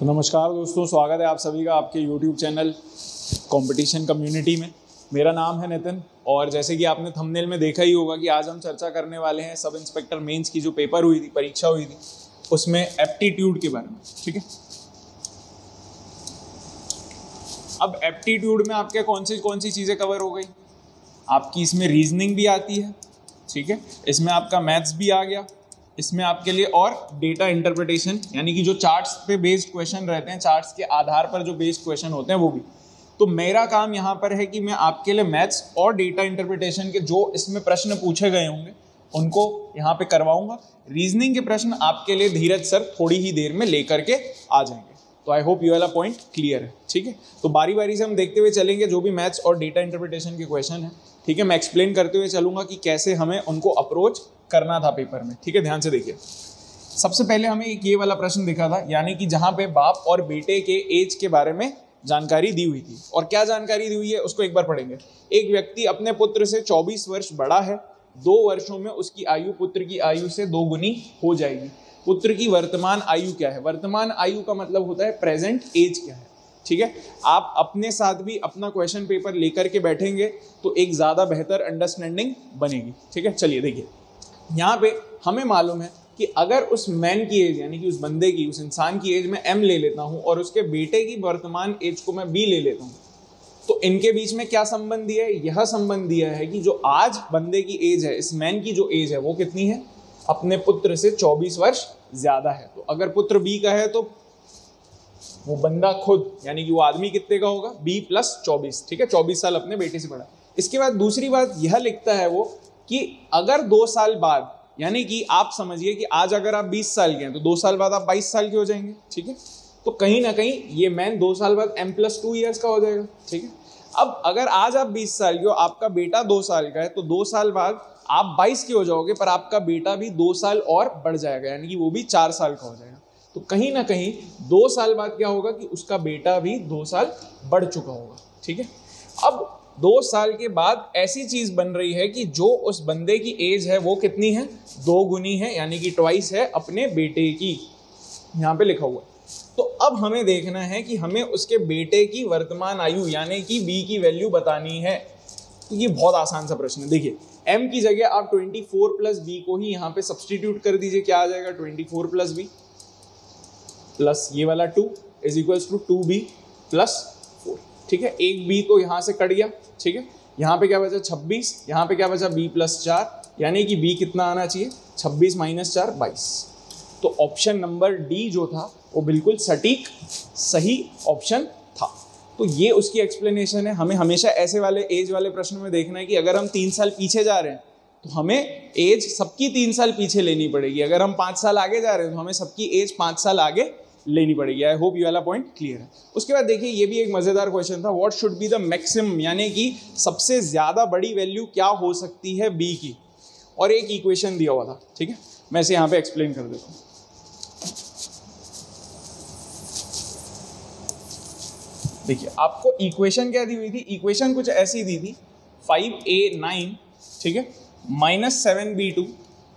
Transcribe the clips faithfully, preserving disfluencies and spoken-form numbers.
तो नमस्कार दोस्तों, स्वागत है आप सभी का आपके यूट्यूब चैनल कंपटीशन कम्युनिटी में। मेरा नाम है नितिन और जैसे कि आपने थंबनेल में देखा ही होगा कि आज हम चर्चा करने वाले हैं सब इंस्पेक्टर मेंस की जो पेपर हुई थी, परीक्षा हुई थी, उसमें एप्टीट्यूड के बारे में। ठीक है, अब एप्टीट्यूड में आपके कौन सी कौन सी चीज़ें कवर हो गई? आपकी इसमें रीजनिंग भी आती है, ठीक है, इसमें आपका मैथ्स भी आ गया, इसमें आपके लिए और डेटा इंटरप्रिटेशन यानी कि जो चार्ट्स पे बेस्ड क्वेश्चन रहते हैं, चार्ट्स के आधार पर जो बेस्ड क्वेश्चन होते हैं वो भी। तो मेरा काम यहाँ पर है कि मैं आपके लिए मैथ्स और डेटा इंटरप्रिटेशन के जो इसमें प्रश्न पूछे गए होंगे उनको यहाँ पे करवाऊंगा। रीजनिंग के प्रश्न आपके लिए धीरज सर थोड़ी ही देर में लेकर के आ जाएंगे। तो आई होप ये वाला पॉइंट क्लियर है। ठीक है, तो बारी बारी से हम देखते हुए चलेंगे जो भी मैथ्स और डेटा इंटरप्रिटेशन के क्वेश्चन हैं। ठीक है, मैं एक्सप्लेन करते हुए चलूंगा कि कैसे हमें उनको अप्रोच करना था पेपर में। ठीक है, ध्यान से देखिए। सबसे पहले हमें एक ये वाला प्रश्न दिखा था, यानी कि जहां पे बाप और बेटे के एज के बारे में जानकारी दी हुई थी। और क्या जानकारी दी हुई है उसको एक बार पढ़ेंगे। एक व्यक्ति अपने पुत्र से चौबीस वर्ष बड़ा है, दो वर्षों में उसकी आयु पुत्र की आयु से दो गुनी हो जाएगी। पुत्र की वर्तमान आयु क्या है? वर्तमान आयु का मतलब होता है प्रेजेंट एज क्या है। ठीक है, आप अपने साथ भी अपना क्वेश्चन पेपर लेकर के बैठेंगे तो एक ज़्यादा बेहतर अंडरस्टैंडिंग बनेगी। ठीक है, चलिए देखिए, यहाँ पे हमें मालूम है कि अगर उस मैन की एज यानी कि उस बंदे की, उस इंसान की एज में एम ले लेता हूँ और उसके बेटे की वर्तमान एज को मैं बी ले लेता हूँ, तो इनके बीच में क्या संबंध दिया है? यह संबंध दिया है कि जो आज बंदे की एज है, इस मैन की जो एज है वो कितनी है? अपने पुत्र से चौबीस वर्ष ज्यादा है। तो अगर पुत्र बी का है तो वो बंदा खुद यानी कि वो आदमी कितने का होगा? बी प्लस चौबीस। ठीक है, चौबीस साल अपने बेटे से बड़ा। इसके बाद दूसरी बात यह लिखता है वो कि अगर दो साल बाद, यानी कि आप समझिए कि आज अगर आप बीस साल के हैं तो दो साल बाद आप बाईस साल के हो जाएंगे। ठीक है, तो कहीं ना कहीं ये मैन दो साल बाद एम प्लस टू ईयर्स का हो जाएगा। ठीक है, अब अगर आज आप बीस साल के हो, आपका बेटा दो साल का है, तो दो साल बाद आप बाईस के हो जाओगे, पर आपका बेटा भी दो साल और बढ़ जाएगा, यानी कि वो भी चार साल का हो जाएगा। तो कहीं ना कहीं दो साल बाद क्या होगा कि उसका बेटा भी दो साल बढ़ चुका होगा। ठीक है, अब दो साल के बाद ऐसी चीज बन रही है कि जो उस बंदे की एज है वो कितनी है? दो गुनी है, यानी कि ट्वाइस है अपने बेटे की। यहाँ पे लिखा हुआ है। तो अब हमें देखना है कि हमें उसके बेटे की वर्तमान आयु यानी कि बी की वैल्यू बतानी है। तो ये बहुत आसान सा प्रश्न है। देखिए, m की जगह आप चौबीस प्लस b को ही यहाँ पे सब्सटीट्यूट कर दीजिए। क्या आ जाएगा? चौबीस प्लस b प्लस ये वाला two is equals to two b plus four. ठीक है, एक b तो यहाँ से कट गया। ठीक है, यहाँ पे क्या बचा? छब्बीस। यहाँ पे क्या बचा? b प्लस चार, यानी कि b कितना आना चाहिए? छब्बीस माइनस चार, बाईस। तो ऑप्शन नंबर डी जो था वो बिल्कुल सटीक सही ऑप्शन था। तो ये उसकी एक्सप्लेनेशन है। हमें हमेशा ऐसे वाले एज वाले प्रश्न में देखना है कि अगर हम तीन साल पीछे जा रहे हैं तो हमें एज सबकी तीन साल पीछे लेनी पड़ेगी। अगर हम पाँच साल आगे जा रहे हैं तो हमें सबकी एज पाँच साल आगे लेनी पड़ेगी। आई होप ये वाला पॉइंट क्लियर है। उसके बाद देखिए, ये भी एक मजेदार क्वेश्चन था। What should be the maximum, यानी कि सबसे ज्यादा बड़ी वैल्यू क्या हो सकती है बी की, और एक इक्वेशन दिया हुआ था। ठीक है, मैं इसे यहाँ पे एक्सप्लेन कर देता हूँ। देखिए, आपको इक्वेशन क्या दी हुई थी? इक्वेशन कुछ ऐसी दी थी, फाइव ए नाइन, ठीक है, minus seven b two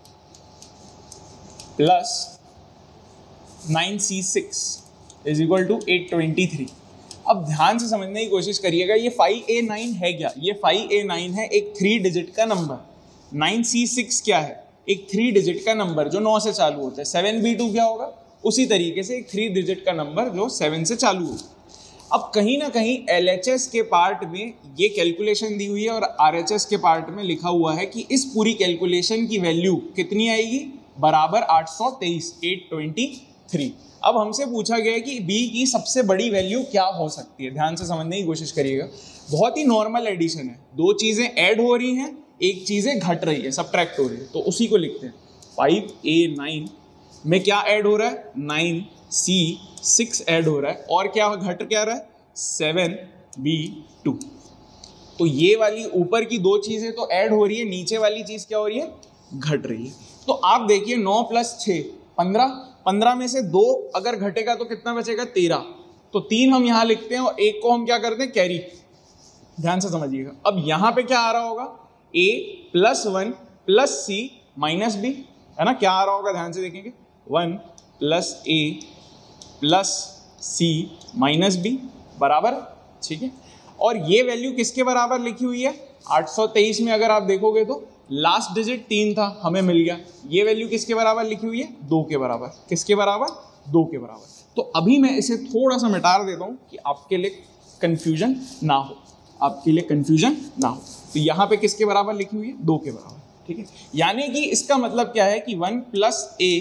plus nine c six is equal to eight twenty three. अब ध्यान से समझने की कोशिश करिएगा, ये फाइव ए नाइन है क्या? ये फाइव ए नाइन है एक थ्री डिजिट का नंबर। नाइन सी सिक्स क्या है? एक थ्री डिजिट का नंबर जो नौ से चालू होता है। सेवन बी टू क्या होगा? उसी तरीके से एक थ्री डिजिट का नंबर जो सेवन से चालू होगा। अब कहीं ना कहीं एल एच एस के पार्ट में ये कैलकुलेशन दी हुई है और आर एच एस के पार्ट में लिखा हुआ है कि इस पूरी कैलकुलेशन की वैल्यू कितनी आएगी? बराबर आठ सौ तेईस, एट ट्वेंटी थ्री। अब हमसे पूछा गया है कि b की सबसे बड़ी वैल्यू क्या हो सकती है। ध्यान से समझने की कोशिश करिएगा। बहुत ही नॉर्मल एडिशन है, दो चीजें ऐड हो रही हैं, एक चीजें घट रही है, सब्ट्रैक्ट हो रही है, तो उसी को लिखते हैं। फाइव ए नाइन में क्या ऐड हो रहा है? नाइन सी सिक्स ऐड हो रहा है, और क्या घट क्या रहा है? Seven b two. तो ये वाली ऊपर की दो चीजें तो ऐड हो रही है, नीचे वाली चीज क्या हो रही है? घट रही है। तो आप देखिए, नौ प्लस छः पंद्रह, पंद्रह में से दो अगर घटेगा तो कितना बचेगा? तेरह। तो तीन हम यहां लिखते हैं और एक को हम क्या करते हैं? कैरी। ध्यान से समझिएगा। अब यहां पे क्या आ रहा होगा? a plus one plus c minus b, है ना? क्या आ रहा होगा? ध्यान से देखेंगे, one plus a plus c minus b बराबर, ठीक है। और ये वैल्यू किसके बराबर लिखी हुई है, आठ सौ तेईस में अगर आप देखोगे तो लास्ट डिजिट तीन था, हमें मिल गया। ये वैल्यू किसके बराबर लिखी हुई है, दो के बराबर। किसके बराबर, दो के बराबर। तो अभी मैं इसे थोड़ा सा मिटा देता हूँ कि आपके लिए कंफ्यूजन ना हो, आपके लिए कंफ्यूजन ना हो। तो यहाँ पे किसके बराबर लिखी हुई है, दो के बराबर, ठीक है। यानी कि इसका मतलब क्या है कि one plus a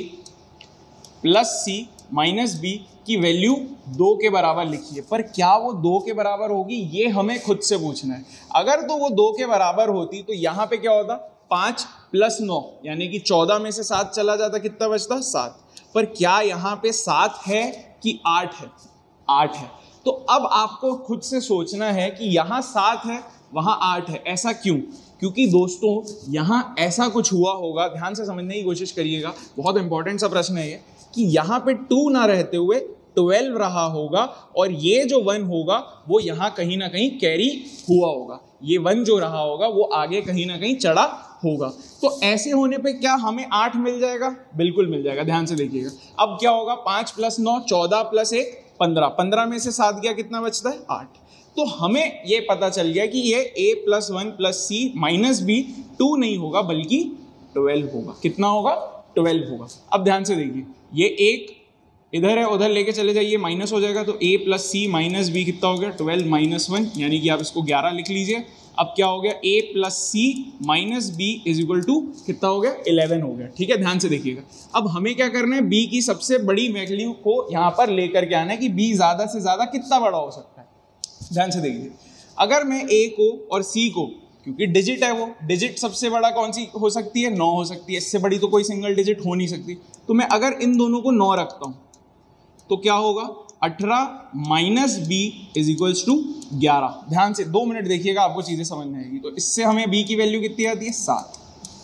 plus c minus b की वैल्यू दो के बराबर लिखी है, पर क्या वो दो के बराबर होगी ये हमें खुद से पूछना है। अगर तो वो दो के बराबर होती तो यहाँ पे क्या होता, पाँच प्लस नौ यानी कि चौदह में से सात चला जाता, कितना बचता, सात। पर क्या यहाँ पे सात है कि आठ है, आठ है। तो अब आपको खुद से सोचना है कि यहाँ सात है वहाँ आठ है, ऐसा क्यों? क्योंकि दोस्तों यहाँ ऐसा कुछ हुआ होगा, ध्यान से समझने की कोशिश करिएगा, बहुत इंपॉर्टेंट सा प्रश्न है ये, कि यहाँ पे टू ना रहते हुए ट्वेल्व रहा होगा और ये जो वन होगा वो यहाँ कहीं ना कहीं कैरी हुआ होगा, ये वन जो रहा होगा वो आगे कहीं ना कहीं चढ़ा होगा। तो ऐसे होने पे क्या हमें आठ मिल जाएगा, बिल्कुल मिल जाएगा। ध्यान से देखिएगा, अब क्या होगा, पाँच प्लस नौ चौदह प्लस एक पंद्रह, पंद्रह में से सात गया, कितना बचता है, आठ। तो हमें ये पता चल गया कि ये a plus one plus c minus b two नहीं होगा बल्कि ट्वेल्व होगा। कितना होगा, ट्वेल्व होगा। अब ध्यान से देखिए, ये एक इधर है, उधर लेके चले जाइए, माइनस हो जाएगा। तो a plus c minus b कितना हो गया, ट्वेल्व माइनस वन, यानी कि आप इसको ग्यारह लिख लीजिए। अब क्या हो गया, a plus c minus b is equal to कितना हो गया, इलेवन हो गया, ठीक है। ध्यान से देखिएगा, अब हमें क्या करना है, b की सबसे बड़ी वैल्यू को यहाँ पर लेकर के आना है कि b ज़्यादा से ज़्यादा कितना बड़ा हो सकता है। ध्यान से देखिए, अगर मैं a को और c को, क्योंकि डिजिट है वो, डिजिट सबसे बड़ा कौन सी हो सकती है, नौ हो सकती है, इससे बड़ी तो कोई सिंगल डिजिट हो नहीं सकती। तो मैं अगर इन दोनों को नौ रखता हूँ तो क्या होगा, अठारह minus b is equals to ग्यारह। ध्यान से दो मिनट देखिएगा, आपको चीजें समझ में आएगी। तो इससे हमें b की वैल्यू कितनी आती है, सात।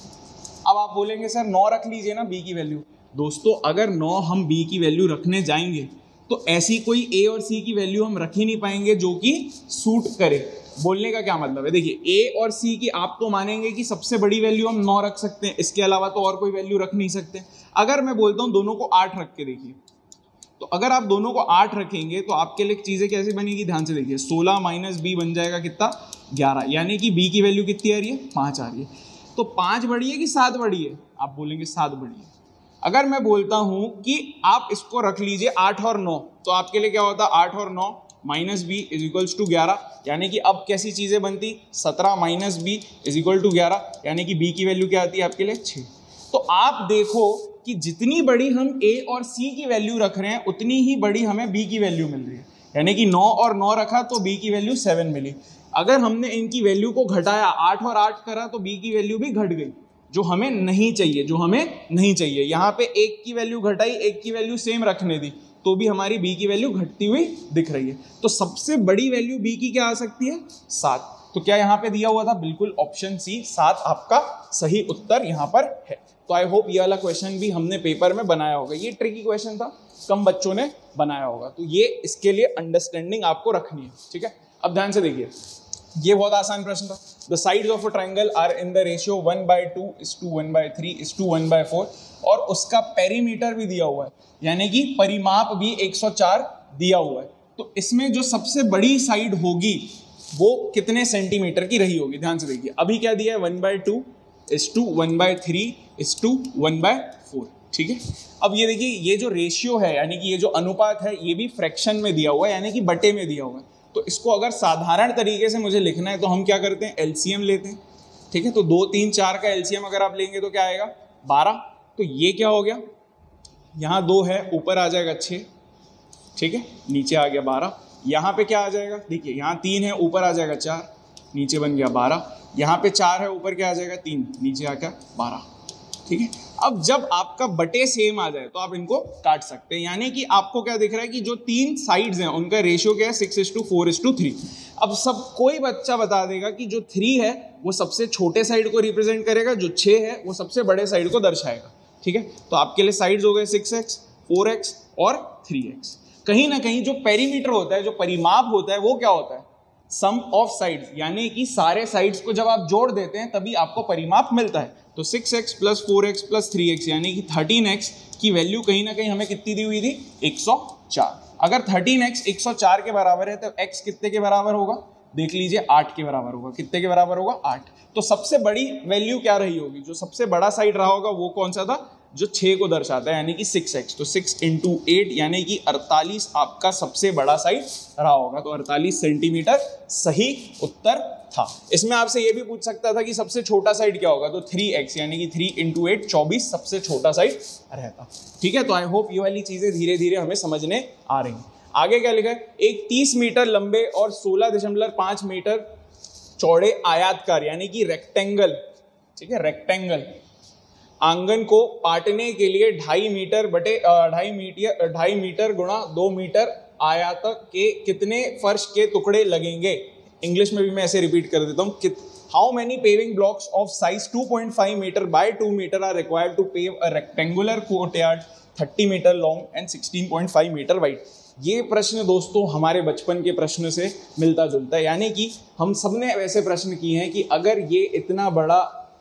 अब आप बोलेंगे सर नौ रख लीजिए ना b की वैल्यू। दोस्तों अगर नौ हम b की वैल्यू रखने जाएंगे तो ऐसी कोई a और c की वैल्यू हम रख ही नहीं पाएंगे जो कि सूट करे। बोलने का क्या मतलब है, देखिए a और c की आप तो मानेंगे कि सबसे बड़ी वैल्यू हम नौ रख सकते हैं, इसके अलावा तो और कोई वैल्यू रख नहीं सकते। अगर मैं बोलता हूँ दोनों को आठ रख के देखिए, तो अगर आप दोनों को आठ रखेंगे तो आपके लिए चीजें कैसे बनेगी, ध्यान से देखिए, सोलह माइनस बी बन जाएगा कितना, ग्यारह, यानी कि b की वैल्यू कितनी आ रही है, पाँच आ रही है। तो पाँच बड़ी है कि सात बड़ी है, आप बोलेंगे सात बड़ी है। अगर मैं बोलता हूं कि आप इसको रख लीजिए आठ और नौ, तो आपके लिए क्या होता है, आठ और नौ minus b is equals to ग्यारह, यानी कि अब कैसी चीजें बनती, सत्रह minus b is equal to ग्यारह, यानी कि b की वैल्यू क्या आती है आपके लिए, छः। तो आप देखो कि जितनी बड़ी हम a और c की वैल्यू रख रहे हैं उतनी ही बड़ी हमें b की वैल्यू मिल रही है, यानी कि नौ और नौ रखा तो b की वैल्यू सेवन मिली। अगर हमने इनकी वैल्यू को घटाया, आठ और आठ करा, तो b की वैल्यू भी घट गई, जो हमें नहीं चाहिए, जो हमें नहीं चाहिए। यहाँ पे एक की वैल्यू घटाई, एक की वैल्यू सेम रखने दी, तो भी हमारी b की वैल्यू घटती हुई दिख रही है। तो सबसे बड़ी वैल्यू b की क्या आ सकती है, सात। तो क्या यहाँ पे दिया हुआ था, बिल्कुल ऑप्शन सी सात आपका सही उत्तर यहाँ पर है। तो आई होप ये वाला क्वेश्चन भी हमने पेपर में बनाया होगा, ये ट्रिकी क्वेश्चन था, कम बच्चों ने बनाया होगा, तो ये इसके लिए अंडरस्टैंडिंग आपको रखनी है, ठीक है। अब ध्यान से देखिए, ये बहुत आसान प्रश्न था। The sides of a triangle are in the ratio one by two is to one by three is to one by four, और उसका पेरीमीटर भी दिया हुआ है, यानी कि परिमाप भी एक सौ चार दिया हुआ है। तो इसमें जो सबसे बड़ी साइड होगी वो कितने सेंटीमीटर की रही होगी, ध्यान से देखिए। अभी क्या दिया है, one by two is to one by three is to one by four, ठीक है। अब ये देखिए, ये जो रेशियो है, यानी कि ये जो अनुपात है, ये भी फ्रैक्शन में दिया हुआ है, यानी कि बटे में दिया हुआ है। तो इसको अगर साधारण तरीके से मुझे लिखना है तो हम क्या करते हैं, एलसीएम लेते हैं, ठीक है। तो दो तीन चार का एलसीएम अगर आप लेंगे तो क्या आएगा, बारह। तो ये क्या हो गया, यहाँ दो है, ऊपर आ जाएगा छः, ठीक है, नीचे आ गया बारह। यहाँ पे क्या आ जाएगा, देखिए यहाँ तीन है, ऊपर आ जाएगा चार, नीचे बन गया बारह। यहाँ पे चार है, ऊपर क्या आ जाएगा, तीन, नीचे आ गया बारह, ठीक है। अब जब आपका बटे सेम आ जाए तो आप इनको काट सकते हैं, यानी कि आपको क्या दिख रहा है कि जो तीन साइड्स हैं उनका रेशियो क्या है, six is to four is to three. अब सब कोई बच्चा बता देगा कि जो थ्री है वो सबसे छोटे साइड को रिप्रेजेंट करेगा, जो छः है वो सबसे बड़े साइड को दर्शाएगा, ठीक है। तो आपके लिए साइड्स हो गए सिक्स एक्स, फोर एक्स और थ्री एक्स। कहीं ना कहीं जो पेरीमीटर होता है, जो परिमाप होता है, वो क्या होता है, सम ऑफ साइड्स, यानी कि सारे साइड्स को जब आप जोड़ देते हैं तभी आपको परिमाप मिलता है। तो six x plus four x plus three x यानी कि थर्टीन एक्स की वैल्यू कहीं ना कहीं हमें कितनी दी हुई थी, एक सौ चार। अगर थर्टीन एक्स एक सौ चार के बराबर है तो x कितने के बराबर होगा, देख लीजिए आठ के बराबर होगा। कितने के बराबर होगा, आठ। तो सबसे बड़ी वैल्यू क्या रही होगी, जो सबसे बड़ा साइड रहा होगा वो कौन सा था, जो छः को दर्शाता है, यानी कि सिक्स एक्स। तो सिक्स इंटू एट यानी कि अड़तालीस आपका सबसे बड़ा साइड रहा होगा। तो अड़तालीस सेंटीमीटर सही उत्तर था। इसमें आपसे ये भी पूछ सकता था कि सबसे छोटा साइड क्या होगा, तो थ्री एक्स यानी कि थ्री इंटू एट चौबीस सबसे छोटा साइड रहता। ठीक है, तो आई होप ये वाली चीजें धीरे धीरे हमें समझने आ रही हैं। आगे क्या लिखा है, एक तीस मीटर लंबे और सोलह दशमलव पाँच मीटर चौड़े आयताकार यानी कि रेक्टेंगल, ठीक है, रेक्टेंगल आंगन को पाटने के लिए ढाई मीटर बटे ढाई मीटर ढाई मीटर गुणा दो मीटर आयत के कितने फर्श के टुकड़े लगेंगे। इंग्लिश में भी मैं ऐसे रिपीट कर देता हूँ, how many paving blocks of size two point five metre by two metre are required to pave a rectangular courtyard thirty metre long and sixteen point five metre wide. ये प्रश्न दोस्तों हमारे बचपन के प्रश्न से मिलता जुलता है, यानी कि हम सबने वैसे प्रश्न किए हैं कि अगर ये इतना बड़ा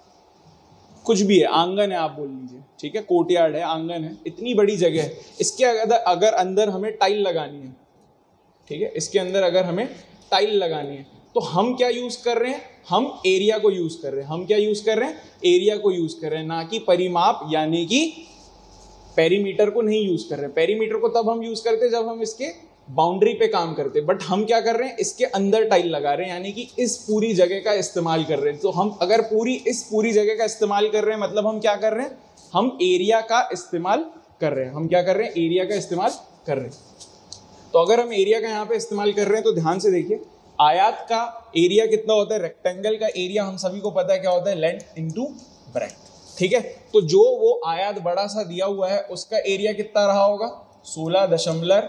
कुछ भी है, आंगन है आप बोल लीजिए, ठीक है, कोर्टयार्ड है, आंगन है, इतनी बड़ी जगह है, इसके अगर अगर अंदर हमें टाइल लगानी है, ठीक है, इसके अंदर अगर हमें टाइल लगानी है तो हम क्या यूज कर रहे हैं, हम एरिया को यूज कर रहे हैं। हम क्या यूज कर रहे हैं, एरिया को यूज कर रहे हैं, ना कि परिमाप यानी कि पेरीमीटर को नहीं यूज कर रहे हैं। पेरीमीटर को तब हम यूज करते जब हम इसके बाउंड्री पे काम करते, बट हम क्या कर रहे हैं, इसके अंदर टाइल लगा रहे हैं, यानी कि इस पूरी जगह का इस्तेमाल कर रहे हैं। तो हम अगर पूरी इस पूरी जगह का इस्तेमाल कर रहे हैं मतलब हम क्या कर रहे हैं, हम एरिया का इस्तेमाल कर रहे हैं। हम क्या कर रहे हैं, एरिया का इस्तेमाल कर रहे हैं। तो अगर हम एरिया का यहाँ पे इस्तेमाल कर रहे हैं तो ध्यान से देखिए, आयत का एरिया कितना होता है, रेक्टेंगल का एरिया हम सभी को पता है क्या होता है, लेंथ इंटू ब्रेड्थ, ठीक है। तो जो वो आयत बड़ा सा दिया हुआ है उसका एरिया कितना रहा होगा, सोलह दशमलव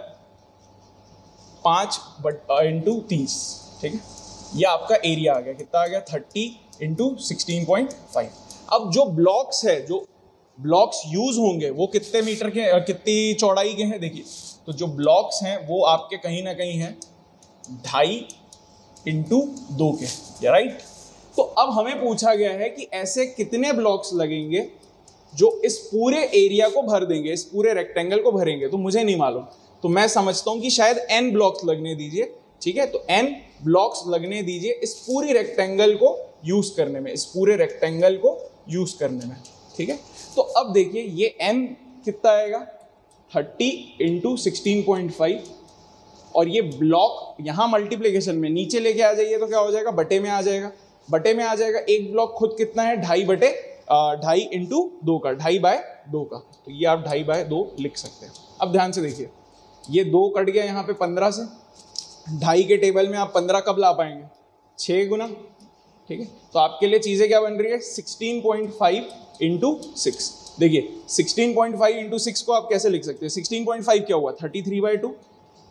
पाँच इंटू तीस, ठीक है, ये आपका एरिया आ गया, कितना आ गया, thirty into sixteen point five. अब जो ब्लॉक्स है, जो ब्लॉक्स यूज होंगे वो कितने मीटर के, कितनी चौड़ाई के हैं, देखिए, तो जो ब्लॉक्स हैं वो आपके कहीं ना कहीं हैं ढाई इंटू दो के, या राइट। तो अब हमें पूछा गया है कि ऐसे कितने ब्लॉक्स लगेंगे जो इस पूरे एरिया को भर देंगे, इस पूरे रेक्टेंगल को भरेंगे। तो मुझे नहीं मालूम, तो मैं समझता हूं कि शायद n ब्लॉक्स लगने दीजिए, ठीक है, तो n ब्लॉक्स लगने दीजिए इस पूरी रेक्टेंगल को यूज करने में, इस पूरे रेक्टेंगल को यूज करने में, ठीक है। तो अब देखिए ये n कितना आएगा, thirty into sixteen point five, और ये ब्लॉक यहाँ मल्टीप्लीकेशन में नीचे लेके आ जाइए तो क्या हो जाएगा, बटे में आ जाएगा, बटे में आ जाएगा। एक ब्लॉक खुद कितना है, ढाई बटे ढाई इंटू दो का, ढाई बाय दो का, तो ये आप ढाई बाय दो लिख सकते हैं। अब ध्यान से देखिए, ये दो कट गया यहाँ पे पंद्रह से, ढाई के टेबल में आप पंद्रह कब ला पाएंगे, छः गुना, ठीक है। तो आपके लिए चीज़ें क्या बन रही है, sixteen point five into six. देखिए sixteen point five into six को आप कैसे लिख सकते हैं, सिक्सटीन पॉइंट फाइव क्या हुआ, thirty three by two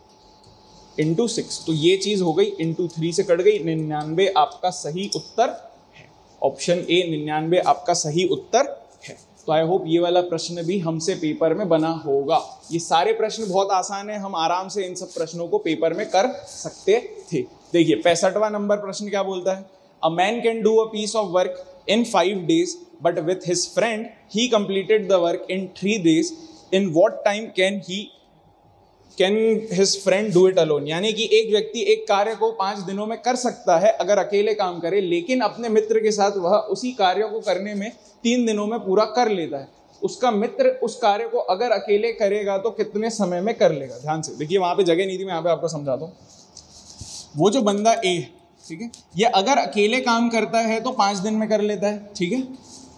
into six, तो ये चीज़ हो गई, इंटू थ्री से कट गई, निन्यानवे आपका सही उत्तर है। ऑप्शन ए निन्यानवे आपका सही उत्तर है। तो आई होप ये वाला प्रश्न भी हमसे पेपर में बना होगा। ये सारे प्रश्न बहुत आसान है, हम आराम से इन सब प्रश्नों को पेपर में कर सकते थे। देखिए पैंसठवां नंबर प्रश्न क्या बोलता है, a man can do a piece of work in five days but with his friend he completed the work in three days, in what time can he can his friend do it alone. यानी कि एक व्यक्ति एक कार्य को पाँच दिनों में कर सकता है अगर अकेले काम करे, लेकिन अपने मित्र के साथ वह उसी कार्य को करने में तीन दिनों में पूरा कर लेता है। उसका मित्र उस कार्य को अगर अकेले करेगा तो कितने समय में कर लेगा। ध्यान से देखिए, वहाँ पे जगह नहीं थी, मैं यहाँ पे आपको समझाता हूँ। वो जो बंदा ए, ठीक है, ये अगर अकेले काम करता है तो पाँच दिन में कर लेता है, ठीक है।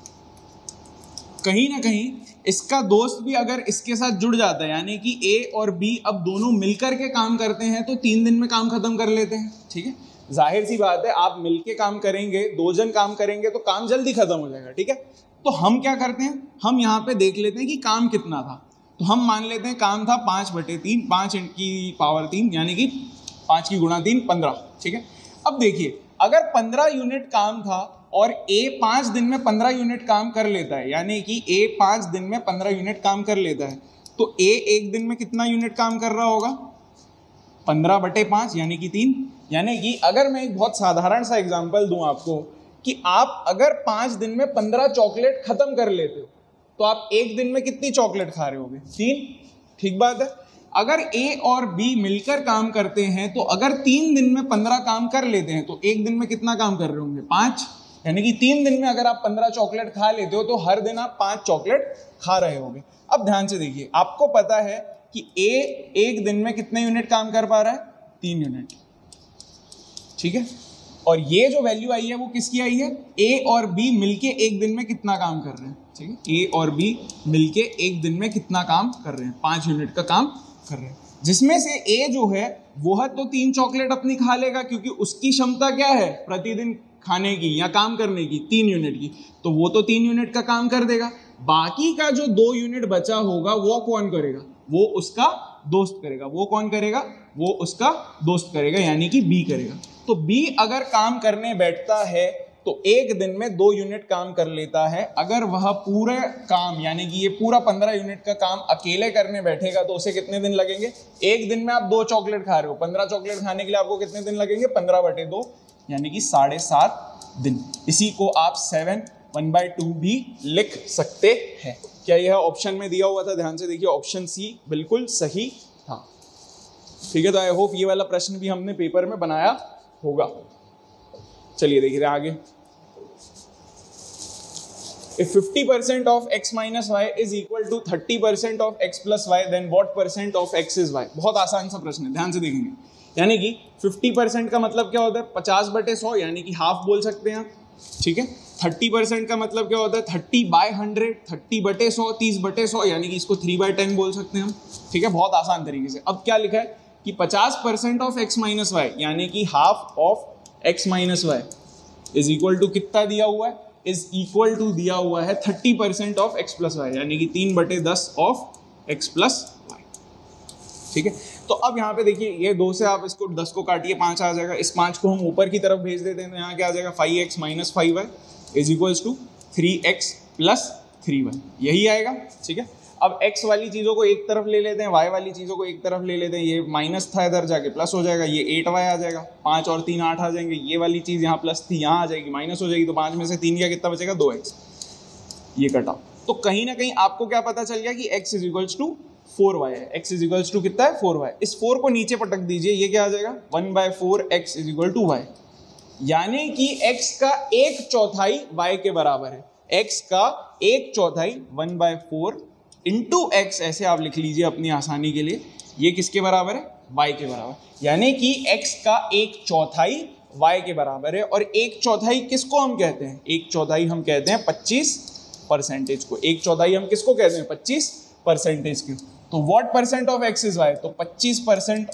कहीं ना कहीं इसका दोस्त भी अगर इसके साथ जुड़ जाता है, यानी कि ए और बी अब दोनों मिलकर के काम करते हैं तो तीन दिन में काम खत्म कर लेते हैं, ठीक है। जाहिर सी बात है, आप मिलके काम करेंगे, दो जन काम करेंगे तो काम जल्दी खत्म हो जाएगा, ठीक है। तो हम क्या करते हैं, हम यहाँ पे देख लेते हैं कि काम कितना था। तो हम मान लेते हैं काम था पाँच बटे तीन, पाँच की पावर तीन, यानी कि पाँच की गुणा तीन, पंद्रह, ठीक है। अब देखिए, अगर पंद्रह यूनिट काम था और ए पाँच दिन में पंद्रह यूनिट काम कर लेता है, यानी कि ए पाँच दिन में पंद्रह यूनिट काम कर लेता है, तो ए एक दिन में कितना यूनिट काम कर रहा होगा, पंद्रह बटे पाँच यानी कि तीन। यानी कि अगर मैं एक बहुत साधारण सा एग्जांपल दूं आपको कि आप अगर पाँच दिन में पंद्रह चॉकलेट खत्म कर लेते हो तो आप एक दिन में कितनी चॉकलेट खा रहे होगे, तीन, ठीक बात है। अगर ए और बी मिलकर काम करते हैं तो अगर तीन दिन में पंद्रह काम कर लेते हैं तो एक दिन में कितना काम कर रहे होंगे, पांच। यानी कि तीन दिन में अगर आप पंद्रह चॉकलेट खा लेते हो तो हर दिन आप पांच चॉकलेट खा रहे होगे। अब ध्यान से देखिए, आपको पता है कि ए एक दिन में कितने यूनिट काम कर पा रहा है, तीन यूनिट, ठीक है। और ये जो वैल्यू आई है वो किसकी आई है, ए और बी मिलके एक दिन में कितना काम कर रहे हैं, ठीक है। ए और बी मिलके एक दिन में कितना काम कर रहे हैं, पांच यूनिट का काम कर रहे हैं, जिसमें से ए जो है वह तो तीन चॉकलेट अपनी खा लेगा क्योंकि उसकी क्षमता क्या है प्रतिदिन खाने की या काम करने की, तीन यूनिट की, तो वो तो तीन यूनिट का काम कर देगा। बाकी का जो दो यूनिट बचा होगा वो कौन करेगा, वो उसका दोस्त करेगा। वो कौन करेगा, वो उसका दोस्त करेगा, यानी कि बी करेगा। तो बी अगर काम करने बैठता है तो एक दिन में दो यूनिट काम कर लेता है। अगर वह पूरे काम यानी कि ये पूरा पंद्रह यूनिट का काम अकेले करने बैठेगा तो उसे कितने दिन लगेंगे, एक दिन में आप दो चॉकलेट खा रहे हो, पंद्रह चॉकलेट खाने के लिए आपको कितने दिन लगेंगे, पंद्रह बटे दो यानी कि साढ़े सात दिन। इसी को आप सेवन वन बाई टू भी लिख सकते हैं। क्या यह ऑप्शन में दिया हुआ था, ध्यान से देखिए, ऑप्शन सी बिल्कुल सही था, ठीक है। तो आई होप ये वाला प्रश्न भी हमने पेपर में बनाया होगा। चलिए देखिए आगे। If fifty percent of x minus y is equal to thirty percent of x plus y, then what percent of x is y? बहुत आसान सा प्रश्न है, ध्यान से देखेंगे। यानी कि पचास परसेंट का मतलब क्या होता है, पचास बटे सौ यानी कि हाफ बोल सकते हैं, ठीक है। तीस परसेंट का मतलब क्या होता है, तीस बाय हंड्रेड, तीस बटे सौ, तीस बटे सौ यानी कि इसको तीन बाय टेन बोल सकते हैं हम, ठीक है। बहुत आसान तरीके से। अब क्या लिखा है कि पचास percent of x minus y यानी कि half of x minus y is equal to कितना दिया हुआ है, इज इक्वल टू दिया हुआ है thirty percent of x plus y यानी कि तीन बटे दस ऑफ एक्स प्लस वाई, ठीक है। तो अब यहाँ पे देखिए, ये दो से आप इसको दस को काटिए, पाँच आ जाएगा। इस पाँच को हम ऊपर की तरफ भेज देते हैं तो यहाँ क्या आ जाएगा, five x minus five Y is equals to three x plus three y, यही आएगा, ठीक है। अब x वाली चीज़ों को एक तरफ ले लेते हैं, y वाली चीज़ों को एक तरफ ले लेते हैं। ये माइनस था, इधर जाके प्लस हो जाएगा, ये एट वाई आ जाएगा, पाँच और तीन आठ आ जाएंगे। ये वाली चीज़ यहाँ प्लस थी, यहाँ आ जाएगी, माइनस हो जाएगी, तो पाँच में से तीन का कितना बचेगा, दो एक्स, ये कटा। तो कहीं ना कहीं आपको क्या पता चल गया कि x is equals to four y है। x इज इक्वल्स टू कितना है, फोर वाई। इस फोर को नीचे पटक दीजिए, ये क्या आ जाएगा, one by four x is equal to y, यानी कि x का एक चौथाई y के बराबर है। x का एक चौथाई one by four into x, ऐसे आप लिख लीजिए अपनी आसानी के लिए, ये किसके बराबर है, y के बराबर, यानी कि x का एक चौथाई y के बराबर है। और एक चौथाई किसको हम कहते हैं, एक चौथाई हम कहते हैं पच्चीस परसेंटेज को। एक चौथाई हम किसको कहते हैं, पच्चीस परसेंटेज की। तो what percent of x is y, तो पच्चीस परसेंट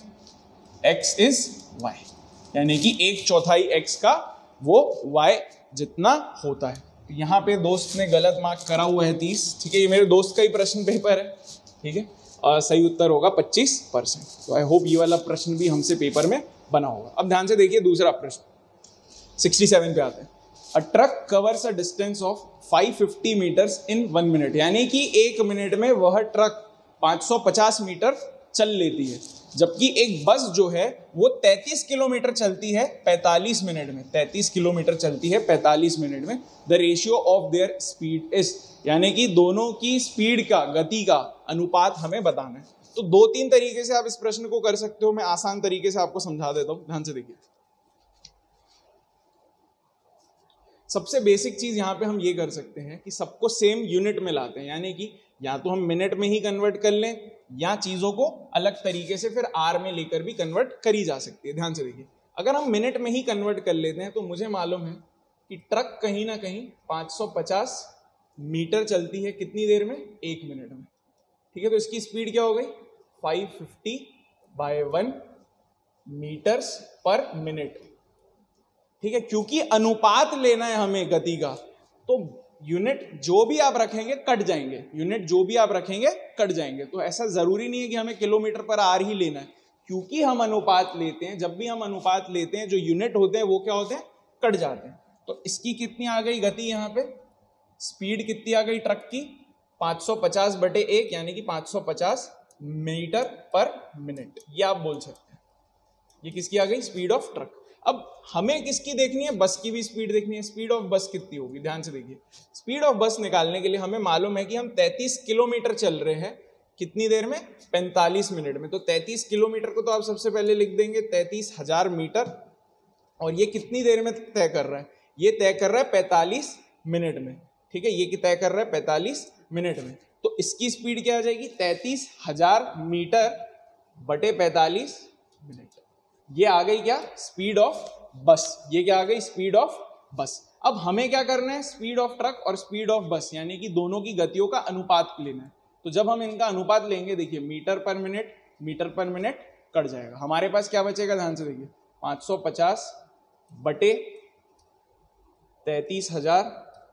x इज y, यानी कि एक चौथाई x का वो y जितना होता है। यहाँ पे दोस्त ने गलत मार्क करा हुआ है तीस, ठीक है। ये मेरे दोस्त का ही प्रश्न पेपर है, ठीक है। और सही उत्तर होगा पच्चीस परसेंट। तो आई होप ये वाला प्रश्न भी हमसे पेपर में बना होगा। अब ध्यान से देखिए दूसरा प्रश्न, सिक्सटी सेवन पे आते हैं। A truck covers a distance of five fifty metres in one minute, यानी कि एक मिनट में वह ट्रक पाँच सौ पचास मीटर चल लेती है, जबकि एक बस जो है वो तैंतीस किलोमीटर चलती है पैंतालीस मिनट में। तैंतीस किलोमीटर चलती है पैंतालीस मिनट में। The ratio of their speed is, यानी कि दोनों की स्पीड का, गति का अनुपात हमें बताना है। तो दो तीन तरीके से आप इस प्रश्न को कर सकते हो, मैं आसान तरीके से आपको समझा देता हूं, ध्यान से देखिए। सबसे बेसिक चीज यहां पे हम ये कर सकते हैं कि सबको सेम यूनिट में लाते हैं, यानी कि या तो हम मिनट में ही कन्वर्ट कर लें या चीजों को अलग तरीके से फिर आर में लेकर भी कन्वर्ट करी जा सकती है। ध्यान से देखिए, अगर हम मिनट में ही कन्वर्ट कर लेते हैं तो मुझे मालूम है कि ट्रक कहीं ना कहीं पाँच सौ पचास मीटर चलती है कितनी देर में, एक मिनट में, ठीक है। तो इसकी स्पीड क्या हो गई, five fifty by one metres पर मिनट, ठीक है। क्योंकि अनुपात लेना है हमें गति का, तो यूनिट जो भी आप रखेंगे कट जाएंगे, यूनिट जो भी आप रखेंगे कट जाएंगे। तो ऐसा जरूरी नहीं है कि हमें किलोमीटर पर आर ही लेना है, क्योंकि हम अनुपात लेते हैं। जब भी हम अनुपात लेते हैं जो यूनिट होते हैं वो क्या होते हैं, कट जाते हैं। तो इसकी कितनी आ गई गति, यहाँ पे स्पीड कितनी आ गई ट्रक की, पाँच सौ पचास बटे एक यानी कि पाँच सौ पचास मीटर पर मिनट, ये आप बोल सकते हैं। ये किसकी आ गई, स्पीड ऑफ ट्रक। अब हमें किसकी देखनी है, बस की भी स्पीड देखनी है। स्पीड ऑफ बस कितनी होगी, ध्यान से देखिए। स्पीड ऑफ बस निकालने के लिए हमें मालूम है कि हम तैंतीस किलोमीटर चल रहे हैं कितनी देर में? पैंतालीस मिनट में। तो तैंतीस किलोमीटर को तो आप सबसे पहले लिख देंगे तैंतीस हजार मीटर, और ये कितनी देर में तय कर रहा है? ये तय कर रहा है पैंतालीस मिनट में, ठीक है, ये तय कर रहा है पैंतालीस मिनट में। तो इसकी स्पीड क्या आ जाएगी? तैंतीस हजार मीटर बटे पैंतालीस मिनट। ये आ गई क्या? स्पीड ऑफ बस। ये क्या आ गई? स्पीड ऑफ बस। अब हमें क्या करना है? स्पीड ऑफ ट्रक और स्पीड ऑफ बस, यानी कि दोनों की गतियों का अनुपात लेना है। तो जब हम इनका अनुपात लेंगे, देखिए मीटर पर मिनट मीटर पर मिनट कट जाएगा, हमारे पास क्या बचेगा? ध्यान से देखिए, पाँच सौ पचास बटे तैंतीस हजार